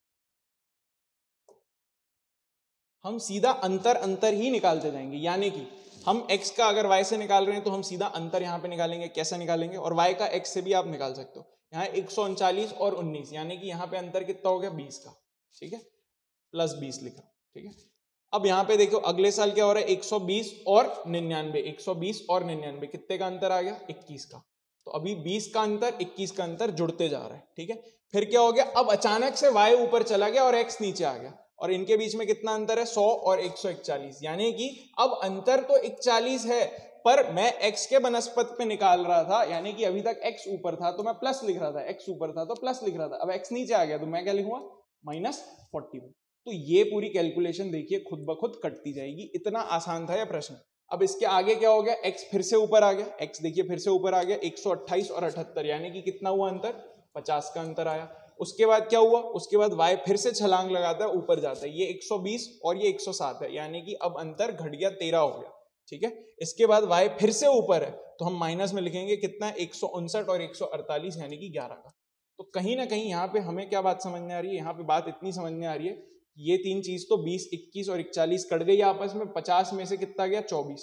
हम सीधा अंतर अंतर ही निकालते जाएंगे। यानी कि हम x का अगर y से निकाल रहे हैं तो हम सीधा अंतर यहाँ पे निकालेंगे। कैसे निकालेंगे, और y का x से भी आप निकाल सकते हो। यहाँ एक सौ उनचालीस और उन्नीस, यानी कि यहाँ पे अंतर कितना हो गया, बीस का, ठीक है, प्लस बीस लिखा, ठीक है। अब यहाँ पे देखो अगले साल क्या हो रहा है, एक सौ बीस और निन्यानवे, एक सौ बीस और निन्यानवे, कितने का अंतर आ गया, इक्कीस का। तो अभी बीस का अंतर, इक्कीस का अंतर जुड़ते जा रहा है, ठीक है। फिर क्या हो गया, अब अचानक से y ऊपर चला गया और x नीचे आ गया, और इनके बीच में कितना अंतर है, सौ और एक सौ इकतालीस, यानी कि अब अंतर तो इकतालीस है, पर मैं x के बनस्पत पे निकाल रहा था, यानी कि अभी तक x ऊपर था तो मैं प्लस लिख रहा था, x ऊपर था तो प्लस लिख रहा था, अब x नीचे आ गया तो मैं क्या लिखूंगा, माइनस फोर्टी वन। तो ये पूरी कैलकुलेशन देखिए खुद ब खुद कटती जाएगी। इतना आसान था यह प्रश्न। अब इसके आगे क्या हो गया, x फिर से ऊपर आ गया, x देखिए फिर से ऊपर आ गया, एक सौ अट्ठाईस और अठहत्तर, यानी कि कितना हुआ अंतर, पचास का अंतर आया। उसके बाद क्या हुआ, उसके बाद y फिर से छलांग लगाता है, ऊपर जाता है, ये एक सौ बीस और ये एक सौ सात है, यानी कि अब अंतर घट गया, तेरह हो गया, ठीक है। इसके बाद y फिर से ऊपर है, तो हम माइनस में लिखेंगे कितना, एक सौ उनसठ और एक सौ अड़तालीस, यानी कि ग्यारह का। तो कहीं ना कहीं यहाँ पे हमें क्या बात समझ में आ रही है, यहाँ पे बात इतनी समझ में आ रही है, ये तीन चीज तो बीस, इक्कीस और इकतालीस कट गई आपस में, पचास में से कितना गया, चौबीस,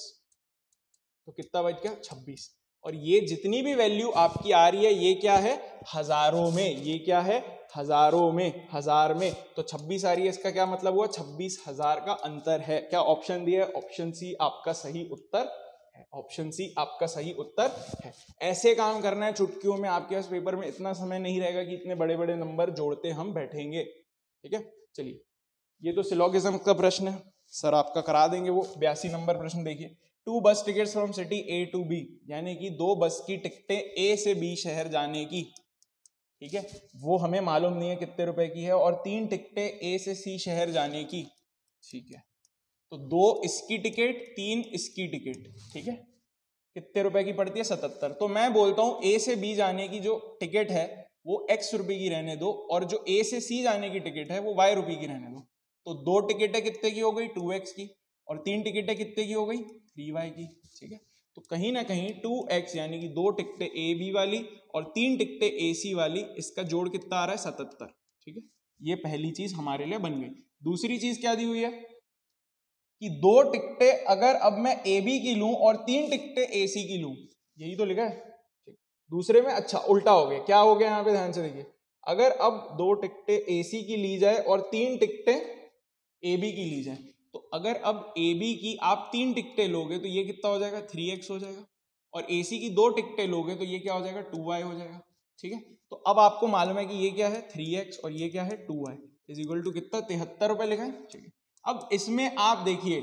तो कितना बच गया, छब्बीस। और ये जितनी भी वैल्यू आपकी आ रही है ये क्या है, हजारों में, ये क्या है, हजारों में, हजार में, तो छब्बीस आ रही है, इसका क्या मतलब हुआ, छब्बीस हजार का अंतर है। क्या ऑप्शन दिया है, ऑप्शन सी आपका सही उत्तर है, ऑप्शन सी आपका सही उत्तर है। ऐसे काम करना है चुटकियों में, आपके पास पेपर में इतना समय नहीं रहेगा कि इतने बड़े बड़े नंबर जोड़ते हम बैठेंगे, ठीक है। चलिए, ये तो सिलोगिज्म का प्रश्न है, सर आपका करा देंगे वो। बयासी नंबर प्रश्न देखिए, two bus tickets from city A to B, यानी कि दो बस की टिकटें ए से बी शहर जाने की, ठीक है, वो हमें मालूम नहीं है कितने रुपए की है, और तीन टिकटें ए से सी शहर जाने की, ठीक है। तो दो इसकी टिकट, तीन इसकी टिकट, ठीक है, कितने रुपए की पड़ती है, सतहत्तर। तो मैं बोलता हूं ए से बी जाने की जो टिकट है वो एक्स रुपए की रहने दो, और जो ए से सी जाने की टिकट है वो वाई रुपए की रहने दो। तो दो टिकटें कितने की हो गई, टू एक्स की, और तीन टिकटें कितने की हो गई, थ्री वाई की, ठीक है। तो कहीं ना कहीं टू एक्स यानी कि दो टिकटें ए बी वाली और तीन टिकटें ए सी वाली, इसका जोड़ कितना आ रहा है, सतहत्तर, ठीक है। ये पहली चीज हमारे लिए बन गई। दूसरी चीज क्या दी हुई है कि दो टिकटें अगर अब मैं ए बी की लूं और तीन टिकटें ए सी की लूं, यही तो लिखा है दूसरे में। अच्छा, उल्टा हो गया, क्या हो गया यहाँ पे, ध्यान से देखिए, अगर अब दो टिकटें ए सी की ली जाए और तीन टिकटें ए बी की ली जाए, तो अगर अब ए बी की आप तीन टिकटें लोगे तो ये कितना हो जाएगा, थ्री एक्स हो जाएगा, और ए सी की दो टिकटें लोगे तो ये क्या हो जाएगा, टू वाई हो जाएगा, ठीक है। तो अब आपको मालूम है कि ये क्या है, थ्री एक्स, और ये क्या है, two Y, is equal to कितना, तिहत्तर रुपए लिखा है, ठीक है। अब इसमें आप देखिए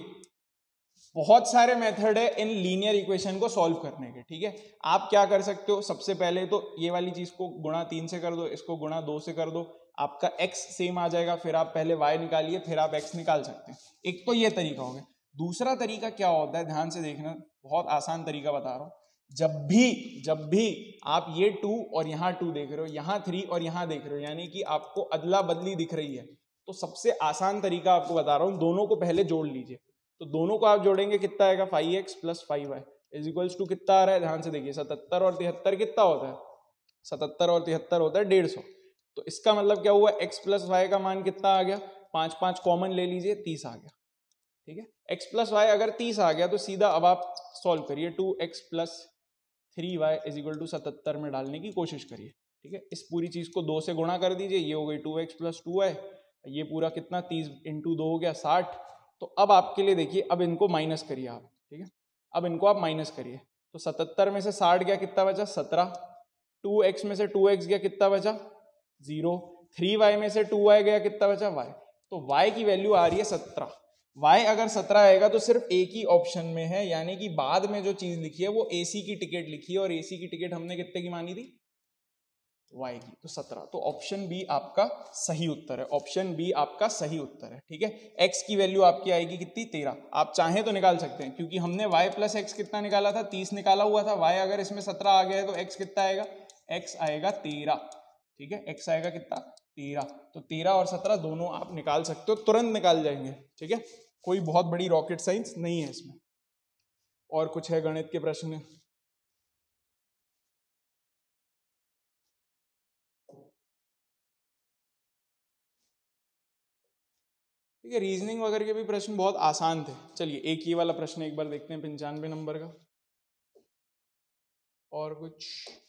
बहुत सारे मेथड है इन लीनियर इक्वेशन को सॉल्व करने के, ठीक है। आप क्या कर सकते हो, सबसे पहले तो ये वाली चीज को गुणा तीन से कर दो, इसको गुणा दो से कर दो, आपका x सेम आ जाएगा, फिर आप पहले y निकालिए, फिर आप x निकाल सकते हैं। एक तो ये तरीका हो गया। दूसरा तरीका क्या होता है, ध्यान से देखना, बहुत आसान तरीका बता रहा हूं। जब भी जब भी आप ये टू और यहाँ टू देख रहे हो, यहाँ थ्री और यहाँ देख रहे हो, यानी कि आपको अदला बदली दिख रही है, तो सबसे आसान तरीका आपको बता रहा हूँ, दोनों को पहले जोड़ लीजिए। तो दोनों को आप जोड़ेंगे, कितना आएगा, five X plus five Y is equals to कितना आ रहा है, ध्यान से देखिए, सतहत्तर और तिहत्तर कितना होता है, सतहत्तर और तिहत्तर होता है डेढ़ सौ। तो इसका मतलब क्या हुआ, x प्लस वाई का मान कितना आ गया, पांच पांच कॉमन ले लीजिए, तीस आ गया, ठीक है। x प्लस वाई अगर तीस आ गया तो सीधा अब आप सॉल्व करिए, two X plus three Y is equal to सतहत्तर में डालने की कोशिश करिए, ठीक है। इस पूरी चीज को दो से गुणा कर दीजिए, ये हो गई two X plus two Y, ये पूरा कितना, तीस इंटू दो हो गया साठ। तो अब आपके लिए देखिए, अब इनको माइनस करिए आप, ठीक है, अब इनको आप माइनस करिए, तो सतहत्तर में से साठ गया, कितना बचा, सत्रह, टू एक्स में से टू एक्स गया, कितना बचा, जीरो, थ्री वाई में से टू वाई गया, कितना बचा, वाई। तो y की वैल्यू आ रही है सत्रह। y अगर सत्रह आएगा तो सिर्फ एक ही ऑप्शन में है, यानी कि बाद में जो चीज लिखी है वो एसी की टिकट लिखी है, और एसी की टिकट हमने कितने की मानी थी, y की, तो सत्रह। तो ऑप्शन बी आपका सही उत्तर है, ऑप्शन बी आपका सही उत्तर है, ठीक है। x की वैल्यू आपकी आएगी कितनी, तेरह। आप चाहें तो निकाल सकते हैं, क्योंकि हमने y प्लस एक्स कितना निकाला था, तीस निकाला हुआ था, y अगर इसमें सत्रह आ गया है तो x कितना आएगा, x आएगा तेरह, ठीक है, x आएगा कितना, तेरह। तो तेरह और सत्रह दोनों आप निकाल सकते हो, तुरंत निकाल जाएंगे, ठीक है, कोई बहुत बड़ी रॉकेट साइंस नहीं है इसमें। और कुछ है गणित के प्रश्न, ठीक है, रीजनिंग वगैरह के भी प्रश्न बहुत आसान थे। चलिए एक ये वाला प्रश्न एक बार देखते हैं, पंचानवे नंबर का। और कुछ,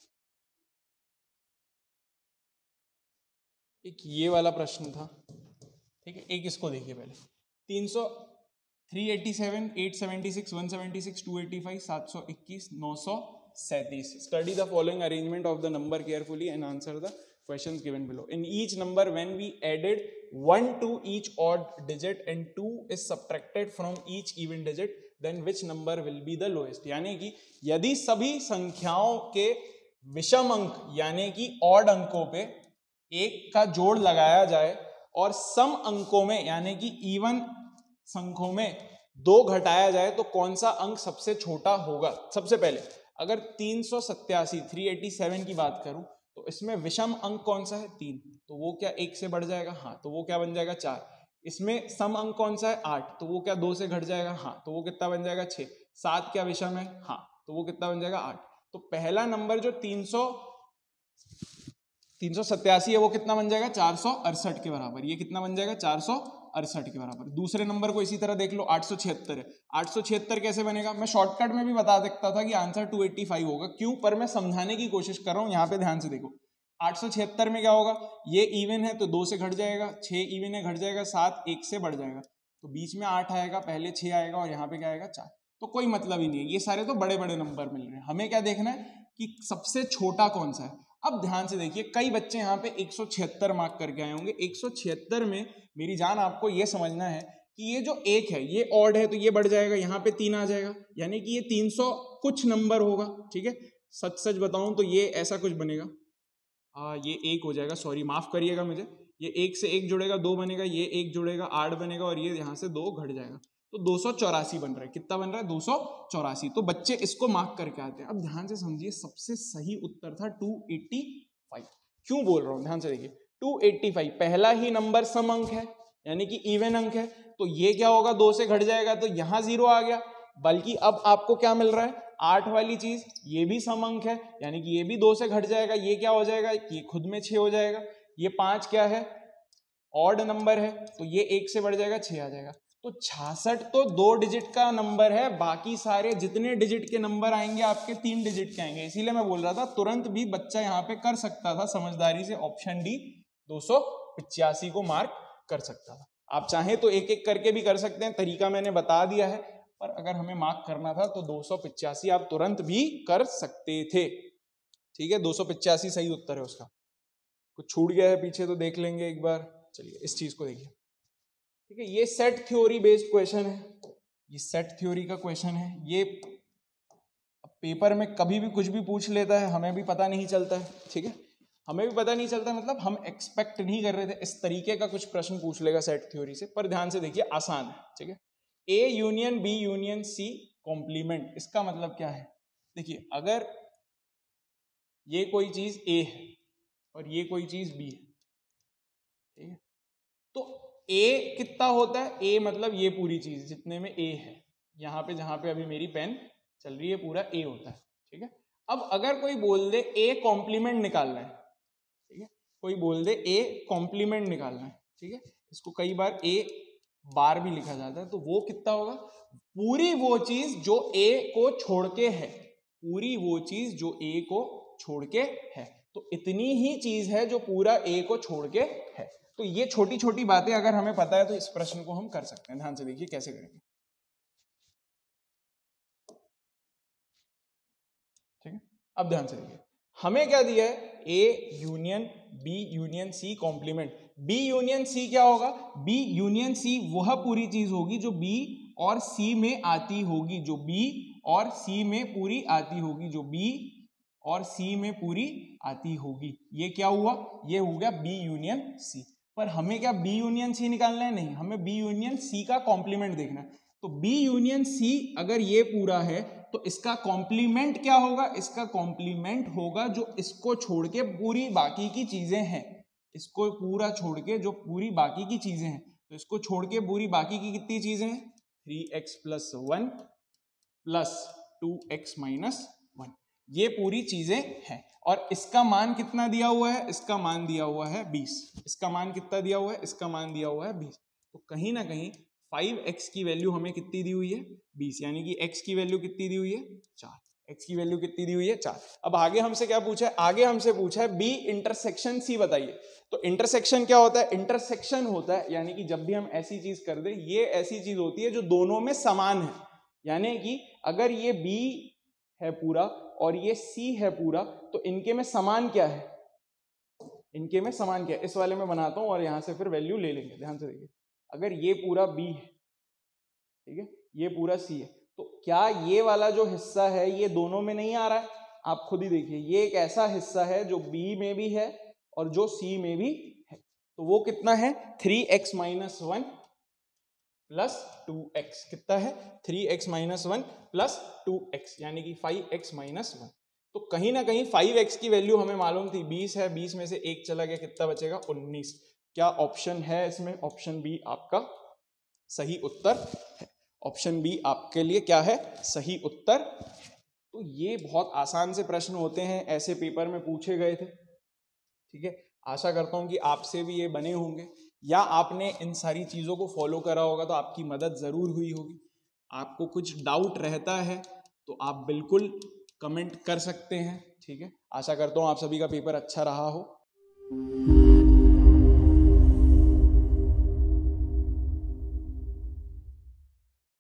एक ये वाला प्रश्न था, ठीक है, एक इसको देखिए पहले, तीन सौ, three eighty seven, eight seventy six, one seventy six, two eighty five, सात सौ इक्कीस, नौ सौ सैंतीस। Study the following arrangement of the number carefully and answer the questions given below. In each number, when we added one to each odd digit and two is subtracted from each even digit, then which number will be the lowest? यानी कि यदि सभी संख्याओं के विषम अंक यानी कि ऑड अंकों पे एक का जोड़ लगाया जाए और सम अंकों में यानी कि इवन संख्यों में दो घटाया जाए तो कौन सा अंक सबसे छोटा होगा। सबसे पहले अगर तीन सौ सत्तासी थ्री एटी सेवन की बात करूं तो इसमें विषम अंक कौन सा है, तीन, तो वो क्या एक से बढ़ जाएगा, हाँ, तो वो क्या बन जाएगा, चार। इसमें सम अंक कौन सा है, आठ, तो वो क्या दो से घट जाएगा, हाँ, तो वो कितना बन जाएगा, छः। सात क्या विषम है, हाँ, तो वो कितना बन जाएगा, आठ। तो पहला नंबर जो तीन सौ तीन सौ सत्तासी है वो कितना बन जाएगा, चार सौ अड़सठ के बराबर। ये कितना बन जाएगा, चार सौ अड़सठ के बराबर। दूसरे नंबर को इसी तरह देख लो, आठ सौ छिहत्तर है। आठ सौ छिहत्तर कैसे बनेगा, मैं शॉर्टकट में भी बता सकता था कि आंसर दो सौ पचासी होगा, क्यों, पर मैं समझाने की कोशिश कर रहा हूं, यहाँ पे ध्यान से देखो। आठ सौ छिहत्तर में क्या होगा, ये इवन है तो दो से घट जाएगा, छः इवन है घट जाएगा, सात एक से बढ़ जाएगा, तो बीच में आठ आएगा, पहले छः आएगा और यहाँ पे क्या आएगा, चार। तो कोई मतलब ही नहीं है, ये सारे तो बड़े बड़े नंबर मिल रहे हैं। हमें क्या देखना है कि सबसे छोटा कौन सा है। अब ध्यान से देखिए, कई बच्चे यहाँ पे एक सौ छिहत्तर मार्क करके आए होंगे। एक सौ छिहत्तर में मेरी जान आपको ये समझना है कि ये जो एक है ये ऑड है, तो ये बढ़ जाएगा, यहाँ पे तीन आ जाएगा, यानी कि ये तीन सौ कुछ नंबर होगा, ठीक है। सच सच बताऊं तो ये ऐसा कुछ बनेगा, आ, ये एक हो जाएगा, सॉरी माफ करिएगा मुझे, ये एक से एक जुड़ेगा, दो बनेगा, ये एक जुड़ेगा, आठ बनेगा, और ये यहाँ से दो घट जाएगा, तो दो सौ चौरासी बन रहा है। कितना बन रहा है, दो सौ चौरासी। तो बच्चे इसको मार्क करके आते हैं। अब ध्यान से समझिए, सबसे सही उत्तर था दो सौ पचासी। क्यों बोल रहा हूं, ध्यान से देखिए, दो सौ पचासी पहला ही नंबर सम अंक है, यानी कि इवन अंक है, तो ये क्या होगा, दो से घट जाएगा, तो यहां जीरो आ गया। बल्कि अब आपको क्या मिल रहा है, आठ वाली चीज, ये भी सम अंक है, यानी कि ये भी दो से घट जाएगा, ये क्या हो जाएगा, ये खुद में छह हो जाएगा। ये पांच क्या है, ऑड नंबर है, तो ये एक से बढ़ जाएगा, छह आ जाएगा। तो छियासठ तो दो डिजिट का नंबर है, बाकी सारे जितने डिजिट के नंबर आएंगे आपके तीन डिजिट के आएंगे। इसीलिए मैं बोल रहा था तुरंत भी बच्चा यहाँ पे कर सकता था समझदारी से, ऑप्शन डी दो सौ पचासी को मार्क कर सकता था। आप चाहें तो एक एक करके भी कर सकते हैं, तरीका मैंने बता दिया है, पर अगर हमें मार्क करना था तो दो सौ पचासी आप तुरंत भी कर सकते थे, ठीक है। दो सौ पचासी सही उत्तर है उसका। कुछ छूट गया है पीछे तो देख लेंगे एक बार। चलिए इस चीज को देखिए, ठीक है। ये सेट थ्योरी बेस्ड क्वेश्चन है, ये सेट थ्योरी का क्वेश्चन है। ये पेपर में कभी भी कुछ भी पूछ लेता है, हमें भी पता नहीं चलता है, ठीक है। हमें भी पता नहीं चलता, मतलब हम एक्सपेक्ट नहीं कर रहे थे इस तरीके का कुछ प्रश्न पूछ लेगा सेट थ्योरी से। पर ध्यान से देखिए, आसान है, ठीक है। A union B union C complement, इसका मतलब क्या है, देखिए अगर ये कोई चीज ए है और ये कोई चीज बी है, ठीक है, तो ए कितना होता है, ए मतलब ये पूरी चीज जितने में ए है, यहाँ पे जहां पे अभी मेरी पेन चल रही है पूरा ए होता है, ठीक है। अब अगर कोई बोल दे ए कॉम्प्लीमेंट निकालना है, ठीक है, कोई बोल दे ए कॉम्प्लीमेंट निकालना है, ठीक है, इसको कई बार ए बार भी लिखा जाता है, तो वो कितना होगा, पूरी वो चीज जो ए को छोड़ के है, पूरी वो चीज जो ए को छोड़ के है, तो इतनी ही चीज है जो पूरा ए को छोड़ के है। तो ये छोटी छोटी बातें अगर हमें पता है तो इस प्रश्न को हम कर सकते हैं। ध्यान से देखिए कैसे करेंगे, ठीक है। अब ध्यान से देखिए, हमें क्या दिया है, A union B union C complement. B union C क्या होगा, बी यूनियन सी वह पूरी चीज होगी जो बी और सी में आती होगी, जो बी और सी में पूरी आती होगी, जो बी और सी में पूरी आती होगी। ये क्या हुआ, ये हो गया बी यूनियन सी। पर हमें क्या बी यूनियन सी निकालना है, नहीं, हमें बी यूनियन सी का कॉम्प्लीमेंट देखना है। तो बी यूनियन सी अगर ये पूरा है तो इसका कॉम्प्लीमेंट क्या होगा, इसका कॉम्प्लीमेंट होगा जो इसको छोड़ के पूरी बाकी की चीजें हैं, इसको पूरा छोड़ के जो पूरी बाकी की चीजें हैं, तो इसको छोड़ के पूरी बाकी की कितनी चीजें हैं, three x plus one plus two X minus one, ये पूरी चीजें हैं। और इसका मान कितना दिया हुआ है, इसका मान दिया हुआ है बीस, इसका मान कितना दिया हुआ है, इसका मान दिया हुआ है बीस। तो कहीं ना कहीं फाइव एक्स की वैल्यू हमें कितनी दी हुई है, बीस, यानी कि x की वैल्यू कितनी दी हुई है, चार, x की वैल्यू कितनी दी हुई है, चार। अब आगे हमसे क्या पूछा है, आगे हमसे पूछा है b इंटरसेक्शन c बताइए। तो इंटरसेक्शन क्या होता है, इंटरसेक्शन होता है यानी कि जब भी हम ऐसी चीज कर दे, ये ऐसी चीज होती है जो दोनों में समान है, यानी कि अगर ये b है पूरा और ये c है पूरा, तो इनके में समान क्या है, इनके में समान क्या है, इस वाले में बनाता हूं और यहां से फिर वैल्यू ले लेंगे। ध्यान से देखिए, अगर ये पूरा b है, ठीक है, ये पूरा c है, तो क्या ये वाला जो हिस्सा है ये दोनों में नहीं आ रहा है, आप खुद ही देखिए, ये एक ऐसा हिस्सा है जो b में भी है और जो c में भी है। तो वो कितना है three X minus one plus two X, कितना है three X minus one plus two X, यानी कि फाइव एक्स माइनस वन। तो कहीं ना कहीं फाइव एक्स की वैल्यू हमें मालूम थी बीस है, बीस में से एक चला गया, कितना बचेगा उन्नीस। क्या ऑप्शन है इसमें? ऑप्शन बी आपका सही उत्तर है। ऑप्शन बी आपके लिए क्या है? सही उत्तर। तो ये बहुत आसान से प्रश्न होते हैं, ऐसे पेपर में पूछे गए थे, ठीक है। आशा करता हूं कि आपसे भी ये बने होंगे या आपने इन सारी चीज़ों को फॉलो करा होगा तो आपकी मदद ज़रूर हुई होगी। आपको कुछ डाउट रहता है तो आप बिल्कुल कमेंट कर सकते हैं, ठीक है। आशा करता हूं आप सभी का पेपर अच्छा रहा हो।